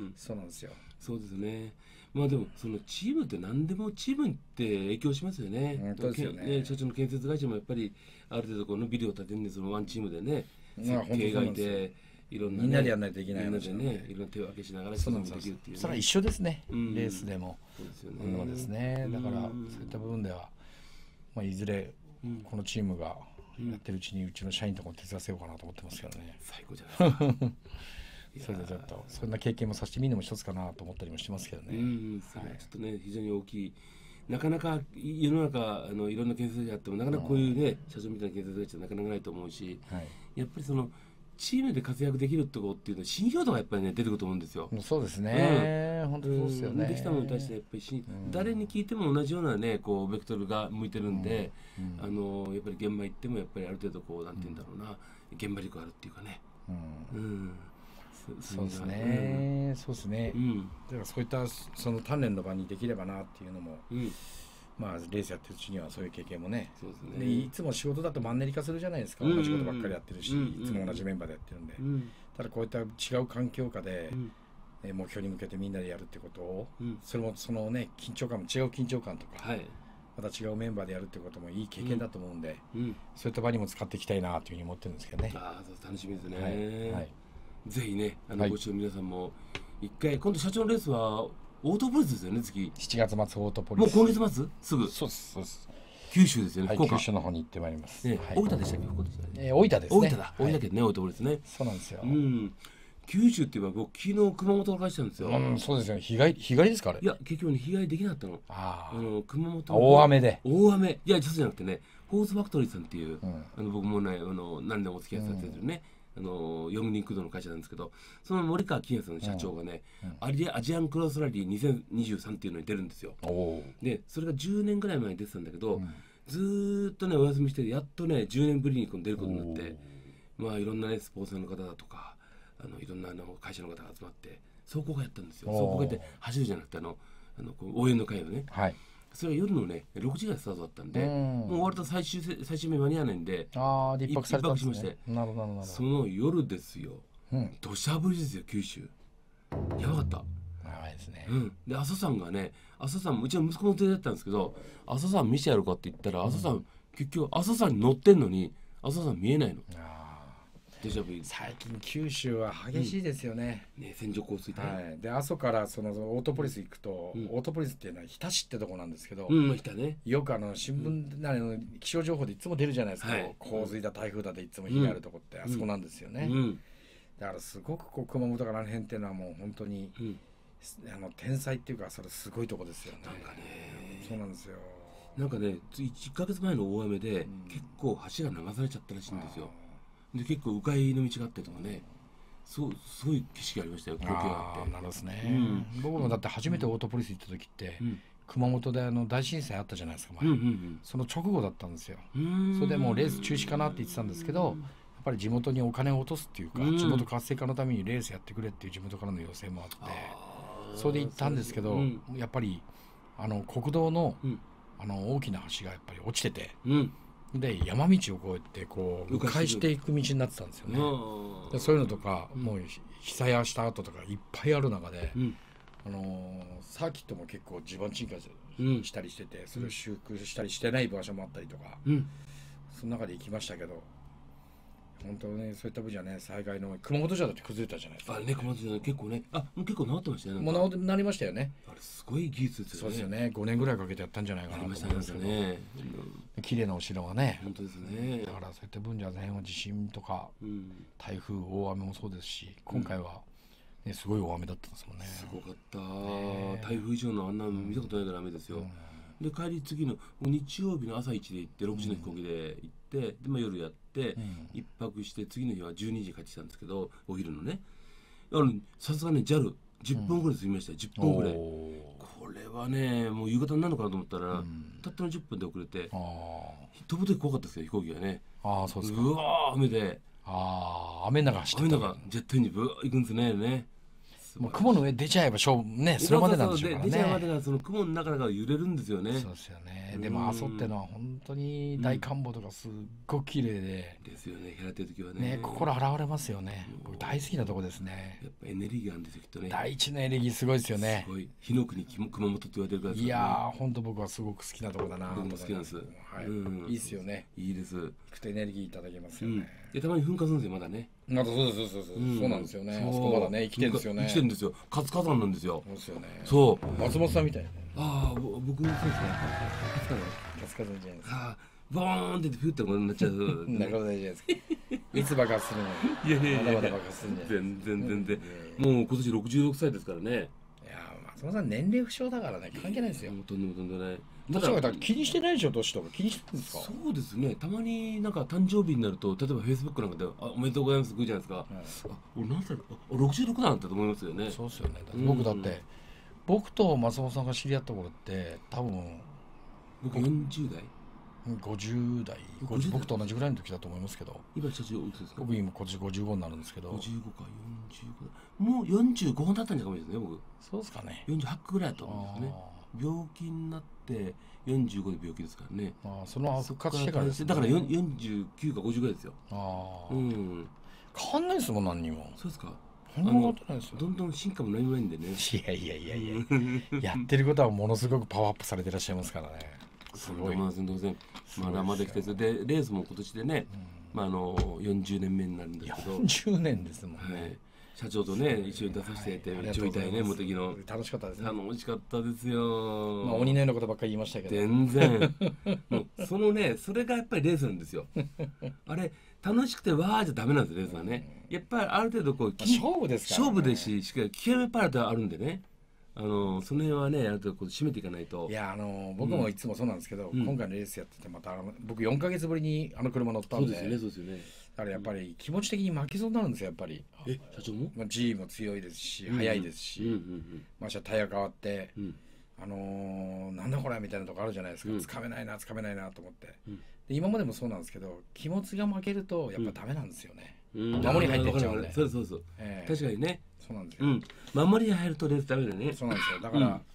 そうなんですよ。 そうですね。まあでもそのチームって何でもチームって影響しますよね。 本当ですよね。ね社長の建設会社もやっぱりある程度このビデオを立てるんでそのワンチームでね、設計がいていろんな、ね、 みんなでやらないといけないみんなでねいろんな手分けしながらそうできるっていう、ね。 それは一緒ですね。うん、レースでも。そうですよね。そうですね。だからそういった部分ではまあいずれこのチームがやってるうちにうちの社員とかも手伝わせようかなと思ってますけどね。 最高じゃないですか。 それでちょっとそんな経験もさせてみるのも一つかなと思ったりもしますけどね。 うん、それはちょっとね、はい、非常に大きい。なかなか世の中あのいろんな建設があってもなかなかこういうね、うん、社長みたいな建設会社なかなかないと思うし、はい、やっぱりそのチームで活躍できるところっていうのは信用度がやっぱりね出てくると思うんですよ。 そうですね。うん、本当そうですよね。 できたものに対してやっぱりし、うん、誰に聞いても同じようなねこうベクトルが向いてるんで、うんうん、あのやっぱり現場行ってもやっぱりある程度こうなんて言うんだろうな、うん、現場力あるっていうかね。うん。うんそうですね、うん、そうですね、うん、だからそういったその鍛錬の場にできればなっていうのも、うん、まあレースやってるうちにはそういう経験もね、そうですね。でいつも仕事だとマンネリ化するじゃないですか、同じことばっかりやってるし、うん、いつも同じメンバーでやってるんで、うん、ただこういった違う環境下で、うんえ目標に向けてみんなでやるってことを、うん、それもそのね緊張感も違う緊張感とか、はい、また違うメンバーでやるってこともいい経験だと思うんで、うん、そういった場にも使っていきたいなというふうに思ってるんですけどね。 ああ楽しみですね。はいはいぜひね、あの、はい、ご視聴の皆さんも一回今度社長のレースはオートポリスですよね次しちがつ末オートポリスもう今月末すぐそうですそうです九州ですよね、 はい、 福岡九州の方に行ってまいります、 ねはい、大分でしたっけ福岡でしたっけ、 えー、大分ですね大分だ大分県ね、はい、オートポリスねそうなんですよ、 うん、九州って言えば僕昨日熊本を返したんですよ、 うん、そうですよ日帰り日帰りですかあれいや結局ね日帰りできなかったのああの熊本大雨で大雨いやそうじゃなくてねフォースファクトリーさんっていう、うん、あの僕もねあの何年もお付き合いされてるね、うんあのヨングリンクドの会社なんですけどその森川金也さんの社長がね、うんうん、アリアジアンクロスラリーにせんにじゅうさんっていうのに出るんですよでそれがじゅうねんぐらい前に出てたんだけど、うん、ずーっとねお休みしてやっとねじゅうねんぶりに出ることになってまあいろんなねスポンサーの方だとかあのいろんなあの会社の方が集まって壮行会やったんですよ壮行会って走るじゃなくてあのあのこう応援の会をね、はい、 それが夜のねろくじがスタートだったんで、もう終わると最終最終目間に合わないんで、 ああ、で一泊されたんですね。 一泊しまして、 なるほどなるほど。 その夜ですよ、土砂降りですよ九州。やばかった。 やばいですね。 うん、で朝さんがね、朝さんうちの息子の手だったんですけど、朝さん見せてやるかって言ったら、朝さん、うん、結局朝さんに乗ってんのに朝さん見えないの。デジャブ。 最近九州は激しいですよね。 うん、ね、線状降水帯。 はい。で阿蘇からそのオートポリス行くと、うん、オートポリスっていうのは日田市ってとこなんですけど、 うん、日田ね。 よくあの新聞な、うん、気象情報でいつも出るじゃないですか。はい、洪水だ台風だでいつも被害あるとこって、うん、あそこなんですよね。うん、だからすごくこう熊本からあの辺っていうのはもう本当に、うん、あの天才っていうかそれすごいとこですよね。 なんかね。 そうなんですよ。 なんかねいっかげつまえの大雨で、うん、結構橋が流されちゃったらしいんですよ。で結構迂回の道があってとかね、そうすごい景色がありましたよ。光景があって。 なるほどですね、うん、僕もだって初めてオートポリス行った時って、うん、熊本であの大震災あったじゃないですか前、うんうんうん、その直後だったんですよ。それでもうレース中止かなって言ってたんですけど、やっぱり地元にお金を落とすっていうか、うん、地元活性化のためにレースやってくれっていう地元からの要請もあって、それで行ったんですけど、うん、やっぱりあの国道の、うん、あの大きな橋がやっぱり落ちてて、うん、で山道をこうやってこう迂回していく道になってたんですよね。でそういうのとか、うん、もう被災した後とかいっぱいある中で、うん、あのー、サーキットも結構地盤沈下したりしてて、うん、それを修復したりしてない場所もあったりとか、うん、その中で行きましたけど、本当ね、そういった分じゃね、災害の熊本城だって崩れたじゃないですか。 あれね、熊本城結構ね、あ、結構治ってましたよね。 もう治ってなりましたよね。 あれすごい技術ですよね。 そうですよね。ごねんぐらいかけてやったんじゃないかなと思いますけど。ね、綺麗なお城がね。 本当ですね。 だからそういった分じゃね、地震とか、うん、台風、大雨もそうですし、今回は、ね、すごい大雨だったんですもんね。 すごかった。ね、台風以上のあんなの見たことないから雨ですよ。うん、で帰り次の日曜日の朝一で行ってろくじの飛行機で行って、でまあ、夜やって一、うん、泊して次の日はじゅうにじに帰ってきたんですけど、お昼のね、さすがに ジャルじゅっぷんぐらい過ぎましたよ、うん、じゅっぷんぐらい。これはねもう夕方になるのかなと思ったら、うん、たったのじゅっぷんで遅れて、飛ぶ時怖かったですよ飛行機がね。 ああそうですか。 うわー雨で、 ああ雨の中走ってた。 雨の中ジェットにブー行くんですね。ねもう雲の上出ちゃえば勝負ね、それまでなんでしょうからね。 出ちゃうまでがその雲の中が揺れるんですよね。 そうですよね。でも阿蘇ってのは本当に大観峰とかすっごく綺麗で、 うん、ですよね。やってる時はね。 ね心洗われますよね。僕大好きなとこですね。 やっぱエネルギーがあるんですよきっとね。 大地のエネルギーすごいですよね。 すごい。火の国熊本って言われてるからですね。 いやー本当僕はすごく好きなとこだな。 僕も好きなんです。はい。 うん、いいですよね。 いいです。行くとエネルギーいただけますよね。うん、 でたまに噴火するんですよまだね。 まだそうですそうですそうです、そうなんですよね。あそこまだね生きてるんですよね。 生きてるんですよ。活火山なんですよ。 そうですよね。 そう。 松本さんみたいな。 ああ僕そうですね。 活火山じゃないですか。ああボーンってピュッてことになっちゃう。 なるほど大丈夫ですか。いつ爆発するの。 いやいやいや。 まだまだ爆発するんじゃない。 全然全然。もう今年ろくじゅうろくさいですからね。 いや松本さん年齢不詳だからね関係ないですよ。 とんでもとんでもない。 だから気にしてないでしょ年とか気にしてるんですか。 そうですね。たまになんか誕生日になると例えばフェイスブックなんかであおめでとうございますって言うじゃないですか。はい、あ俺何歳あろくじゅうろくなんだと思いますよね。 そうですよね。僕だって、うん、僕と松本さんが知り合った頃って多分僕よんじゅうだいごじゅうだい僕と同じぐらいの時だと思いますけど。 今社長いくつですか。 僕今今年ごじゅうごになるんですけど。 ごじゅうごかよんじゅうごもうよんじゅうごだったんじゃないですね僕。 そうですかね。 よんじゅうはちぐらいだと思うんですね。病気になってよんじゅうごで病気ですからね。 あその復活してからですね。 だからよんじゅうきゅうかごじゅうぐらいですよ。 ああ。うん。変わんないですもん何にも。 そうですか。 そんなことないですよ。 どんどん進化も何もないんでね。 いやいやいやいや。やってることはものすごくパワーアップされていらっしゃいますからね。 すごい。まだまだ来ててでレースも今年でね、まああのよんじゅうねんめになるんですけど。 よんじゅうねんですもんね。 社長とね一緒に出させていてめっちゃ見たいね茂木の。 楽しかったですね。 楽しかったですよ。 まあ鬼のようなことばっかり言いましたけど。 全然。もうそのねそれがやっぱりレースなんですよ。あれ楽しくてわーじゃダメなんですレースはね。やっぱりある程度こう勝負ですから。 勝負ですししかも危険パラとあるんでね。あのその辺はねある程度こう締めていかないと。 いやあの僕もいつもそうなんですけど、今回のレースやっててまた僕よんかげつぶりにあの車乗ったんで。 そうですよねそうですよね。 だからやっぱり気持ち的に負けそうになるんですよやっぱり。 え社長も？ まあ G も強いですし速いですし、ましてタイヤ変わって、あのなんだこれみたいなとこあるじゃないですか。つかめないなつかめないなと思って。で今までもそうなんですけど気持ちが負けるとやっぱダメなんですよね。守り入ってっちゃうんで。 そうそうそう。確かにね。 そうなんですよ。 守りに入るとレースダメだね。 そうなんですよ。だから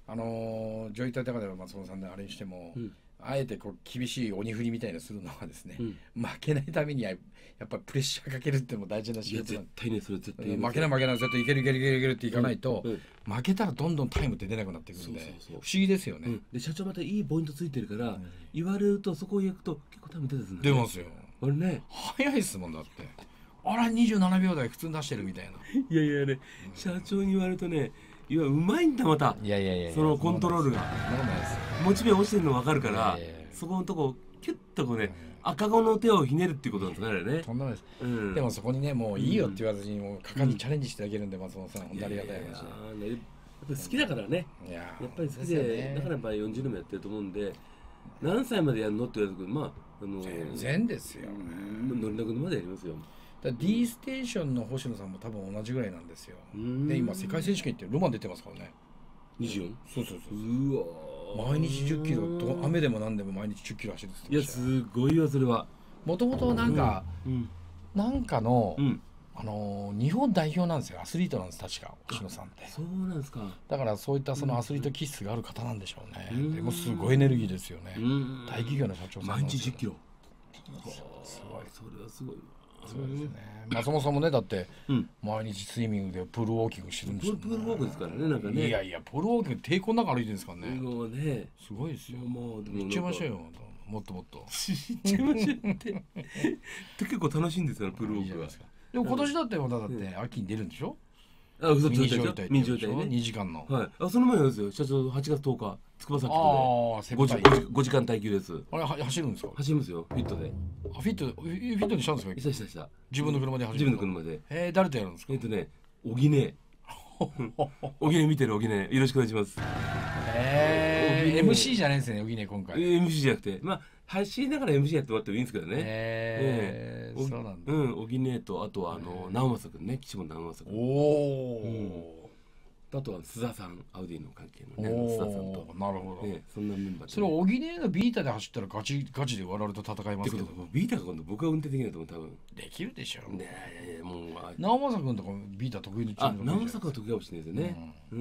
あのー、ジョイタイ高では松本さんであれにしても、うん、あえてこう厳しい鬼振りみたいなするのはですね、うん、負けないためにはやっぱりプレッシャーかけるっても大事な仕事なんで、 絶対ね、それ絶対負けない負けない、絶対いけるいけるいけるいけるっていかないと、うんうん、負けたらどんどんタイムって出なくなってくるんで、そうそうそう、不思議ですよね、うん、 で社長またいいポイントついてるから、うん、言われるとそこを行くと結構タイム出てるんだね。 出ますよ。 あれね、 早いですもんだって。あらにじゅうななびょう台普通に出してるみたいな。 いやいやね、うん、社長に言われるとね、いやうまいんだまた。 いやいやいや、 そのコントロールがモチベ落ちてるの分かるから、いやいやいや、そこのとこキュッとこうね、うん、赤子の手をひねるっていうことなんですね、あれね。 とんでもないです、うん、でもそこにね、もういいよって言わずにもう果敢にチャレンジしてあげるんで、松本さん本当ありがたい話。やっぱり好きだからね、いややっぱり好きで、ね、だからやっぱりよんじゅうねんもやってると思うんで、何歳までやるのって言われるけど、まああの全然ですよ、ね、 乗りなくまでやりますよ。 だ D ステーションの星野さんも多分同じぐらいなんですよ。で今世界選手権ってロマン出てますからね。 にじゅうよん？ そうそうそう。 うわ。 毎日じゅっキロと雨でも何でも毎日じゅっキロ走るって言ってました。 いやすごいわそれは。 もともとなんか、うんうん、なんかの、うん、あのー、日本代表なんですよ。アスリートなんです確か星野さんって。 そうなんですか。 だからそういったそのアスリート気質がある方なんでしょうね。うん、でもすごいエネルギーですよね。大企業の社長さん毎日じゅっキロ。 すごい。 それはすごい。 そうですね。松本さんもねだって毎日スイミングでプールウォーキングしてるんですよ、ね。 プールウォークですからね、なんかね。 いやいや、プールウォーキング抵抗なく歩いてるんですからね。 もうね、 すごいですよ。もう行っちゃいましょうよ。もっともっと。行っちゃいましょうって。結構楽しいんですよプールウォークは。 でも今年だってまだだって秋に出るんでしょ。 あ、嘘ついたよ。民状態ね。 にじかんの。 はい。あ、その前ですよ。社長はちがつとおか筑波山でごじかん耐久です。 あれ走るんですか。 走りますよ。フィットで。 あ、フィットフィットにしたんですか。 したしたした。 自分の車で走る。 自分の車で。 えー、誰とやるんですか。 えっとね、おぎね。おぎね見てるおぎね。よろしくお願いします。 えー、エムシー じゃないですね、おぎね今回。 エムシー じゃなくて、まあ走りながら エムシー やってもらってもいいんですけどね。 えー、そうなんだ。 うん、おぎねとあとはあの直政君ね、岸本直政君。 おお。 あとは須田さん、アウディの関係のね、須田さんと。 なるほど。 ね、そんなメンバーで。 それおぎねのビータで走ったらガチガチで我々と戦いますけど。 ビータが今度僕が運転できないと思う多分。 できるでしょ。 ねえ、もう。 直政君とかビータ得意のチーム。 あ、直政君は得意かもしれないですよね。うん。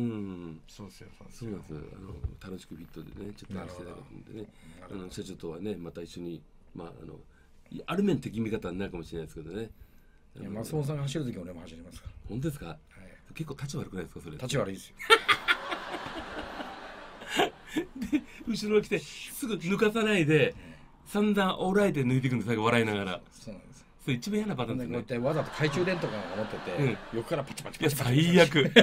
そうですよ。 そうなんです。あの楽しくフィットでね、ちょっと走ってたことでね、あの社長とはね、また一緒にまああのある面敵味方になるかもしれないですけどね。 松本さんが走るとき俺も走りますから。 本当ですか。結構立ち悪くないですかそれ。 立ち悪いですよ。 で後ろに来てすぐ抜かさないで散々おらえて抜いていくんです最後笑いながら。 そうなんです。 それ一番嫌なパターンですね。 こうやってわざと懐中電灯が持ってて、うん、横からパチパチパチパチ。いや最悪。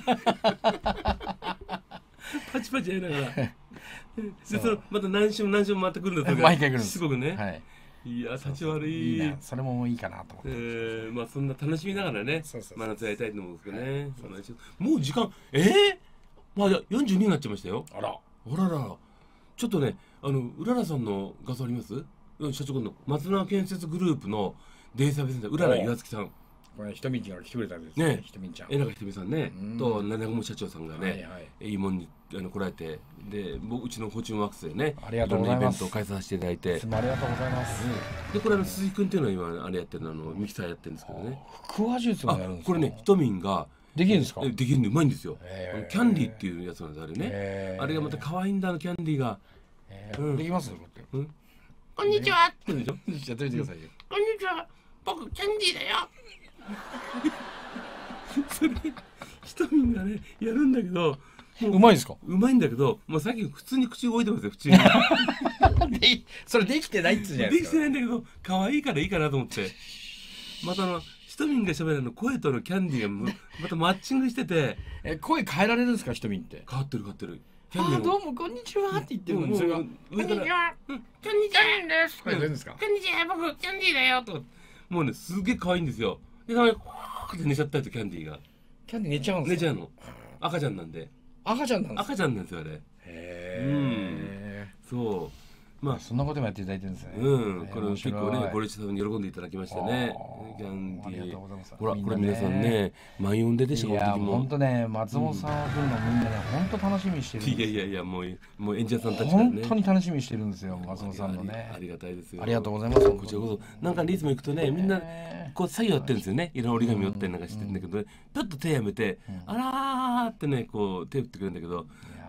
パチパチやりながら。でそのまた何周も何周も回ってくるんだと。 毎回来るんです。 すごくね。 はい。 いや立ち悪い。 いいな。それももういいかなと思って。えー、まあそんな楽しみながらね。 そうそうそう真夏やりたいと思うんですけどね。もう時間えー、まあよんじゅうにになっちゃいましたよ。 あら。 あらら。ちょっとねあのうららさんの画像あります？社長の松永建設グループのデイサービスセンターうらら岩月さん。 これひとみちゃんが来てくれたんですね。ひとみちゃん。 えなかひとみさんね。と七雲社長さんがね、いいもんにあの来られて、で僕うちのフォーチュンワークスでね、 ありがとうございます。 イベントを開催させていただいて、 いつもありがとうございます。 でこれあの鈴木君っていうのは今あれやってるのあのミキサーやってるんですけどね。 腹話術もやるんですか。 これねひとみんができるんですか。 できるんでうまいんですよ。キャンディーっていうやつなんですあれね。あれがまた可愛いんだのキャンディーが。 できます？ こんにちは。 やってみてくださいよ。 こんにちは。僕キャンディーだよ。 それひとみんがねやるんだけどうまいですか。 うまいんだけどもうさっき普通に口動いてますよ普通にそれできてないっつうじゃないですか。 できてないんだけど可愛いからいいかなと思ってまたあのひとみんが喋るの声とのキャンディーがまたマッチングしててえ声変えられるんですかひとみんって変わってる変わってるあどうもこんにちはって言ってるのにそれがこんにちはこんにちはですこんにちは僕キャンディーだよともうねすげえ可愛いんですよでたまにって寝ちゃったりとキャンディーがキャンディー寝ちゃうんですか。 寝ちゃうの赤ちゃんなんで赤ちゃんなんですか。 赤ちゃんなんですよあれへえそうまあそんなこともやっていただいてるんですね。 うんこれ結構ねご列さんに喜んでいただきましてねキャンディーほらこれ皆さんね満員ででした。 いや本当ね松本さんが来るのみんなね本当楽しみにしてるんです。 いやいやいやもうもう演者さんたちがね本当に楽しみにしてるんですよ松本さんのね。 ありがたいですよ。 ありがとうございます。 こちらこそなんかいつも行くとねみんなこう作業やってるんですよね。いろんな折り紙折ったりなんかしてるんだけどちょっと手やめてあらーってねこう手振ってくれるんだけど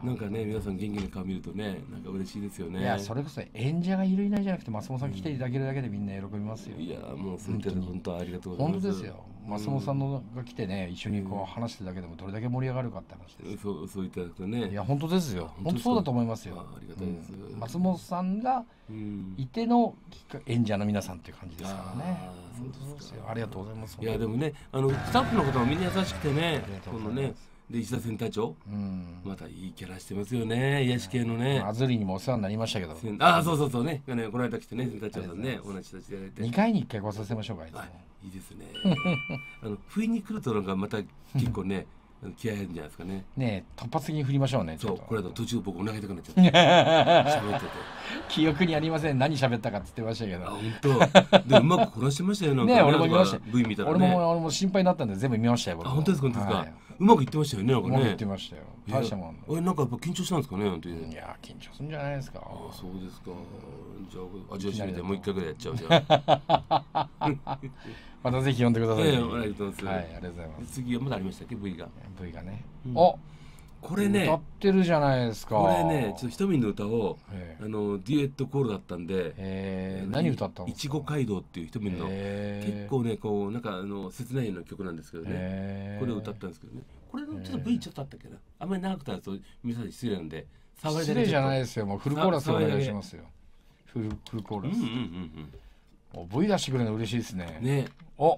なんかね皆さん元気な顔見るとねなんか嬉しいですよね。 いやそれこそ演者がいるいないじゃなくて松本さん来ていただけるだけでみんな喜びますよ。 いやもうその点本当ありがとうございます。 本当ですよ。松本さんのが来てね一緒にこう話してるだけでもどれだけ盛り上がるかって話です。 そうそういただくとね。 いや本当ですよ。本当そうだと思いますよ。 ありがたいです。 松本さんがいての演者の皆さんっていう感じですからね。そうですよ。ありがとうございます。 いやでもねあのスタッフの方もみんな優しくてねこのね。で石田センター長、うん、またいいキャラしてますよね癒し系のね。 アズリーにもお世話になりましたけど。 ああそうそうそうねこの間来てねセンター長さんねお話しさせていただいて。 にかいにいっかい来させましょうか。いいいですね。あの不意に来るとなんかまた結構ね気合い入るんじゃないですかね。 ね突発的に振りましょうね。 そうこれだと途中僕お腹痛くなっちゃって喋ってて記憶にありません何喋ったかって言ってましたけど。 あ本当でうまくこなしてましたよなんかね俺も見ました。 ブイ 見たらね俺も俺も心配になったんで全部見ましたよ。 あ本当ですか本当ですか。うまくいってましたよねなんかね。うまくいってましたよ。大したもん。 えなんかやっぱ緊張したんですかね本当に。 いや緊張するんじゃないですか。 あそうですか。じゃあ味を占めてもう一回ぐらいやっちゃうじゃあ。 またぜひ呼んでください。 ありがとうございます。 はい、ありがとうございます。 次はまだありましたっけ ブイ が。 ブイ がね。 お、これね。 歌ってるじゃないですか。 これね、ちょっとひとみの歌をあのデュエットコールだったんで。 何歌ったの？ いちご街道っていうひとみの結構ねこうなんかあの切ないような曲なんですけどね。これを歌ったんですけどね。これのちょっと ブイ ちょっとあったっけな。あんまり長くたらと皆さん失礼なんで。 失礼じゃないですよ。もうフルコーラスお願いしますよ。フルフルコーラス。 うんうんうんうん。ブイ 出してくれるの嬉しいですね。 ね。 お。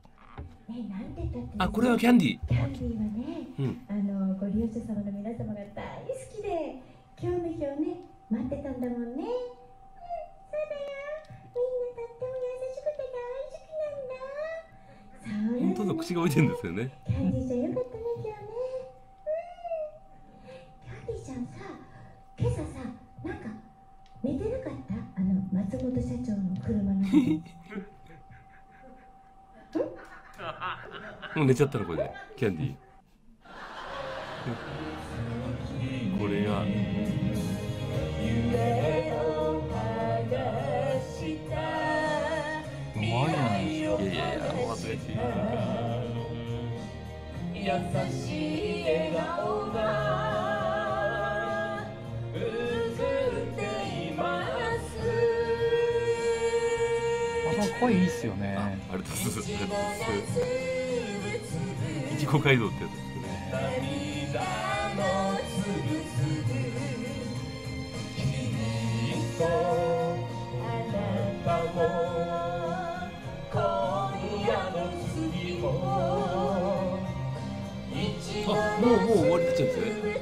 あ、これはキャンディー。 キャンディーはね、うん、あのご利用者様の皆様が大好きで、今日の日をね待ってたんだもんね。うん、そうだよ。みんなとっても優しくて大好きなんだ。そう。 本当の口が置いてるんですよね。 キャンディーちゃんよかったね今日ね。うん。キャンディーちゃんさ、今朝さ、なんか寝てなかった？あの松本社長の車の中で。 もう寝ちゃったのこれでキャンディー。これがうまいじゃないですか。 いやいやいやお恥ずかしい。 優しい笑顔が映っています。 あそこ声いいっすよね。 ありがとうございます。いちご街道ってやつですね。あ、もうもう終わりになっちゃうんですね。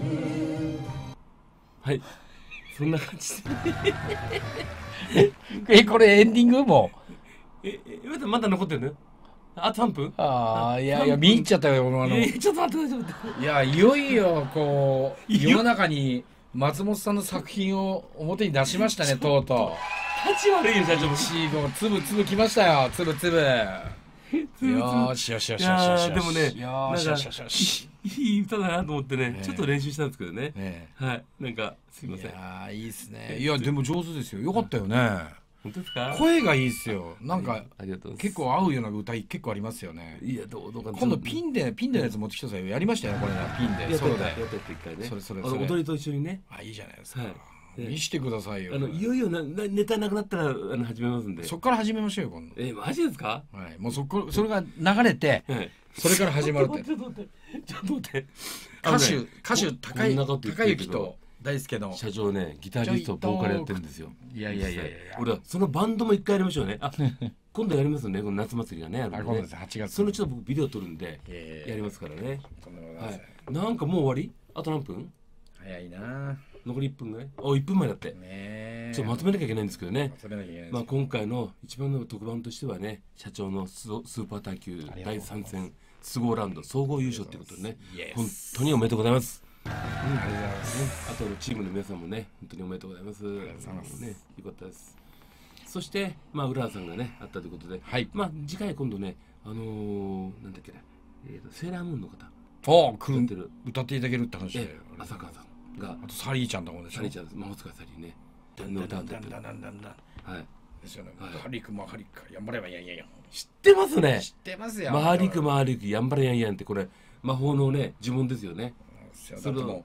はい、そんな感じで。 え、これエンディングもえ、え、まだ残ってるの？あとさんぷん？ ああ、いやいや見入っちゃったよ。あのえー、ちょっと待ってちょっと待って。 いやいよいよこう世の中に松本さんの作品を表に出しましたねとうとう。立ち悪いよ社長。 一号つぶつぶきましたよ。つぶつぶ。よしよしよしよしよし。 でもね、 よしよしよしよし。 いい歌だなと思ってね、ちょっと練習したんですけどね。はい、なんかすいません。いやいいですね。いやでも上手ですよ。よかったよね。 本当ですか？ 声がいいですよ。なんか結構合うような歌結構ありますよね。 いやどうどうか。 今度ピンでピンでのやつ持ってきてくださいよ。やりましたよこれなピンで。 ソロで。やったやった一回ね。 それそれそれ。踊りと一緒にね。 あいいじゃないですか。見してくださいよ。 あのいよいよなネタなくなったらあの始めますんで。 そっから始めましょうよ今度。 えマジですか？ はい。もうそこそれが流れてそれから始まるって。 ちょっと待ってちょっと待って。 歌手歌手高い高之と大輔の社長ねギタリストボーカルやってるんですよ。 いやいやいやいや。 俺はそのバンドも一回やりましょうね。あ今度やりますねこの夏祭りがねあるんで。 今度ですはちがつ。 そのちょっと僕ビデオ撮るんでやりますからね。はい。なんかもう終わり？あと何分？ 早いな。 残りいっぷんぐらい？おいっぷんまえだって。 ね。 ちょっとまとめなきゃいけないんですけどね。 まとめなきゃいけない。 まあ今回の一番の特番としてはね社長のスーパー耐久だいさん戦スゴーラウンド総合優勝ということでね本当におめでとうございます。うん、ありがとうございます。あとチームの皆さんもね本当におめでとうございます。ありがとうございますねよかったです。そしてまあ浦和さんがねあったということで、はい、まあ次回今度ねあのー、なんだっけね、えーと、セーラームーンの方ああ来る歌っていただけるって話で浅川さんがあとサリーちゃんともでしょ。 サリーちゃんです。魔法使いサリーね。 だんだんだんだんだんだんだんだんはいですよね。ハリクマハリクやんばればやんやんやん。 知ってますね。 知ってますよ。 マハリクマハリクやんばれやんやんってこれ魔法のね呪文ですよね。 それも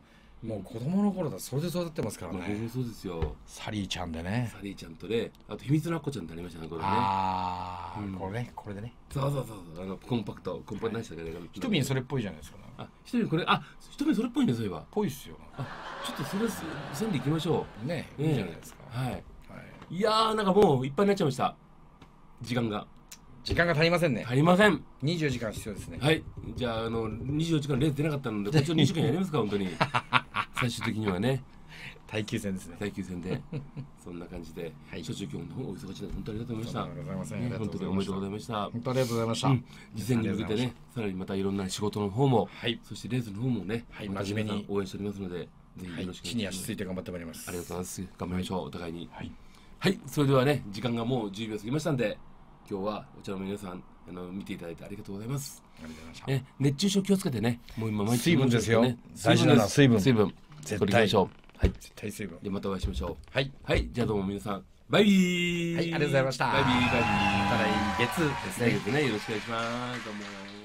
もう子供の頃だとそれで育ってますからね。 そうですよ。 サリーちゃんでね。 サリーちゃんとね、あと秘密のアッコちゃんってありましたね、これね。 ああ、これね、これでね。 そうそうそう、あのコンパクト、コンパクト何したかね。 ひとみんそれっぽいじゃないですか。 あ、ひとみんこれ、あ、ひとみんそれっぽいね、そういえば。 ぽいっすよ。 あ、ちょっとそれ線でいきましょう。ね、いいじゃないですか。 はい。いやー、なんかもういっぱいになっちゃいました。時間が。 時間が足りませんね。 足りません。 にじゅうよじかん必要ですね。 はい。じゃあ、あの、にじゅうよじかんレース出なかったので、こっちのにじゅうじかんやりますか、本当に。最終的にはね。 耐久戦ですね。 耐久戦で。そんな感じで、所長今日のお忙しいの本当にありがとうございました。 ありがとうございます。 本当におめでとうございました。 本当ありがとうございました。 次戦に向けてね、さらにまたいろんな仕事の方も、そしてレースの方もね、 真面目に応援しておりますので、ぜひよろしくお願いします。 地に足ついて頑張ってまいります。 ありがとうございます。頑張りましょう、お互いに。はい、それではね、時間がもうじゅうびょう過ぎましたんで、今日はこちらの皆さん、あの見ていただいてありがとうございます。 ありがとうございました。 ね、熱中症気をつけてね、もう今毎日水分ですよ。大事なのは水分。 水分。 絶対。 はい。 絶対水分。 でまたお会いしましょう。 はい。 はい、じゃあどうも皆さん、バイビー。 はい、ありがとうございました。 バイビーバイビー。 また来月ですね。 来月ね、よろしくお願いします。どうも。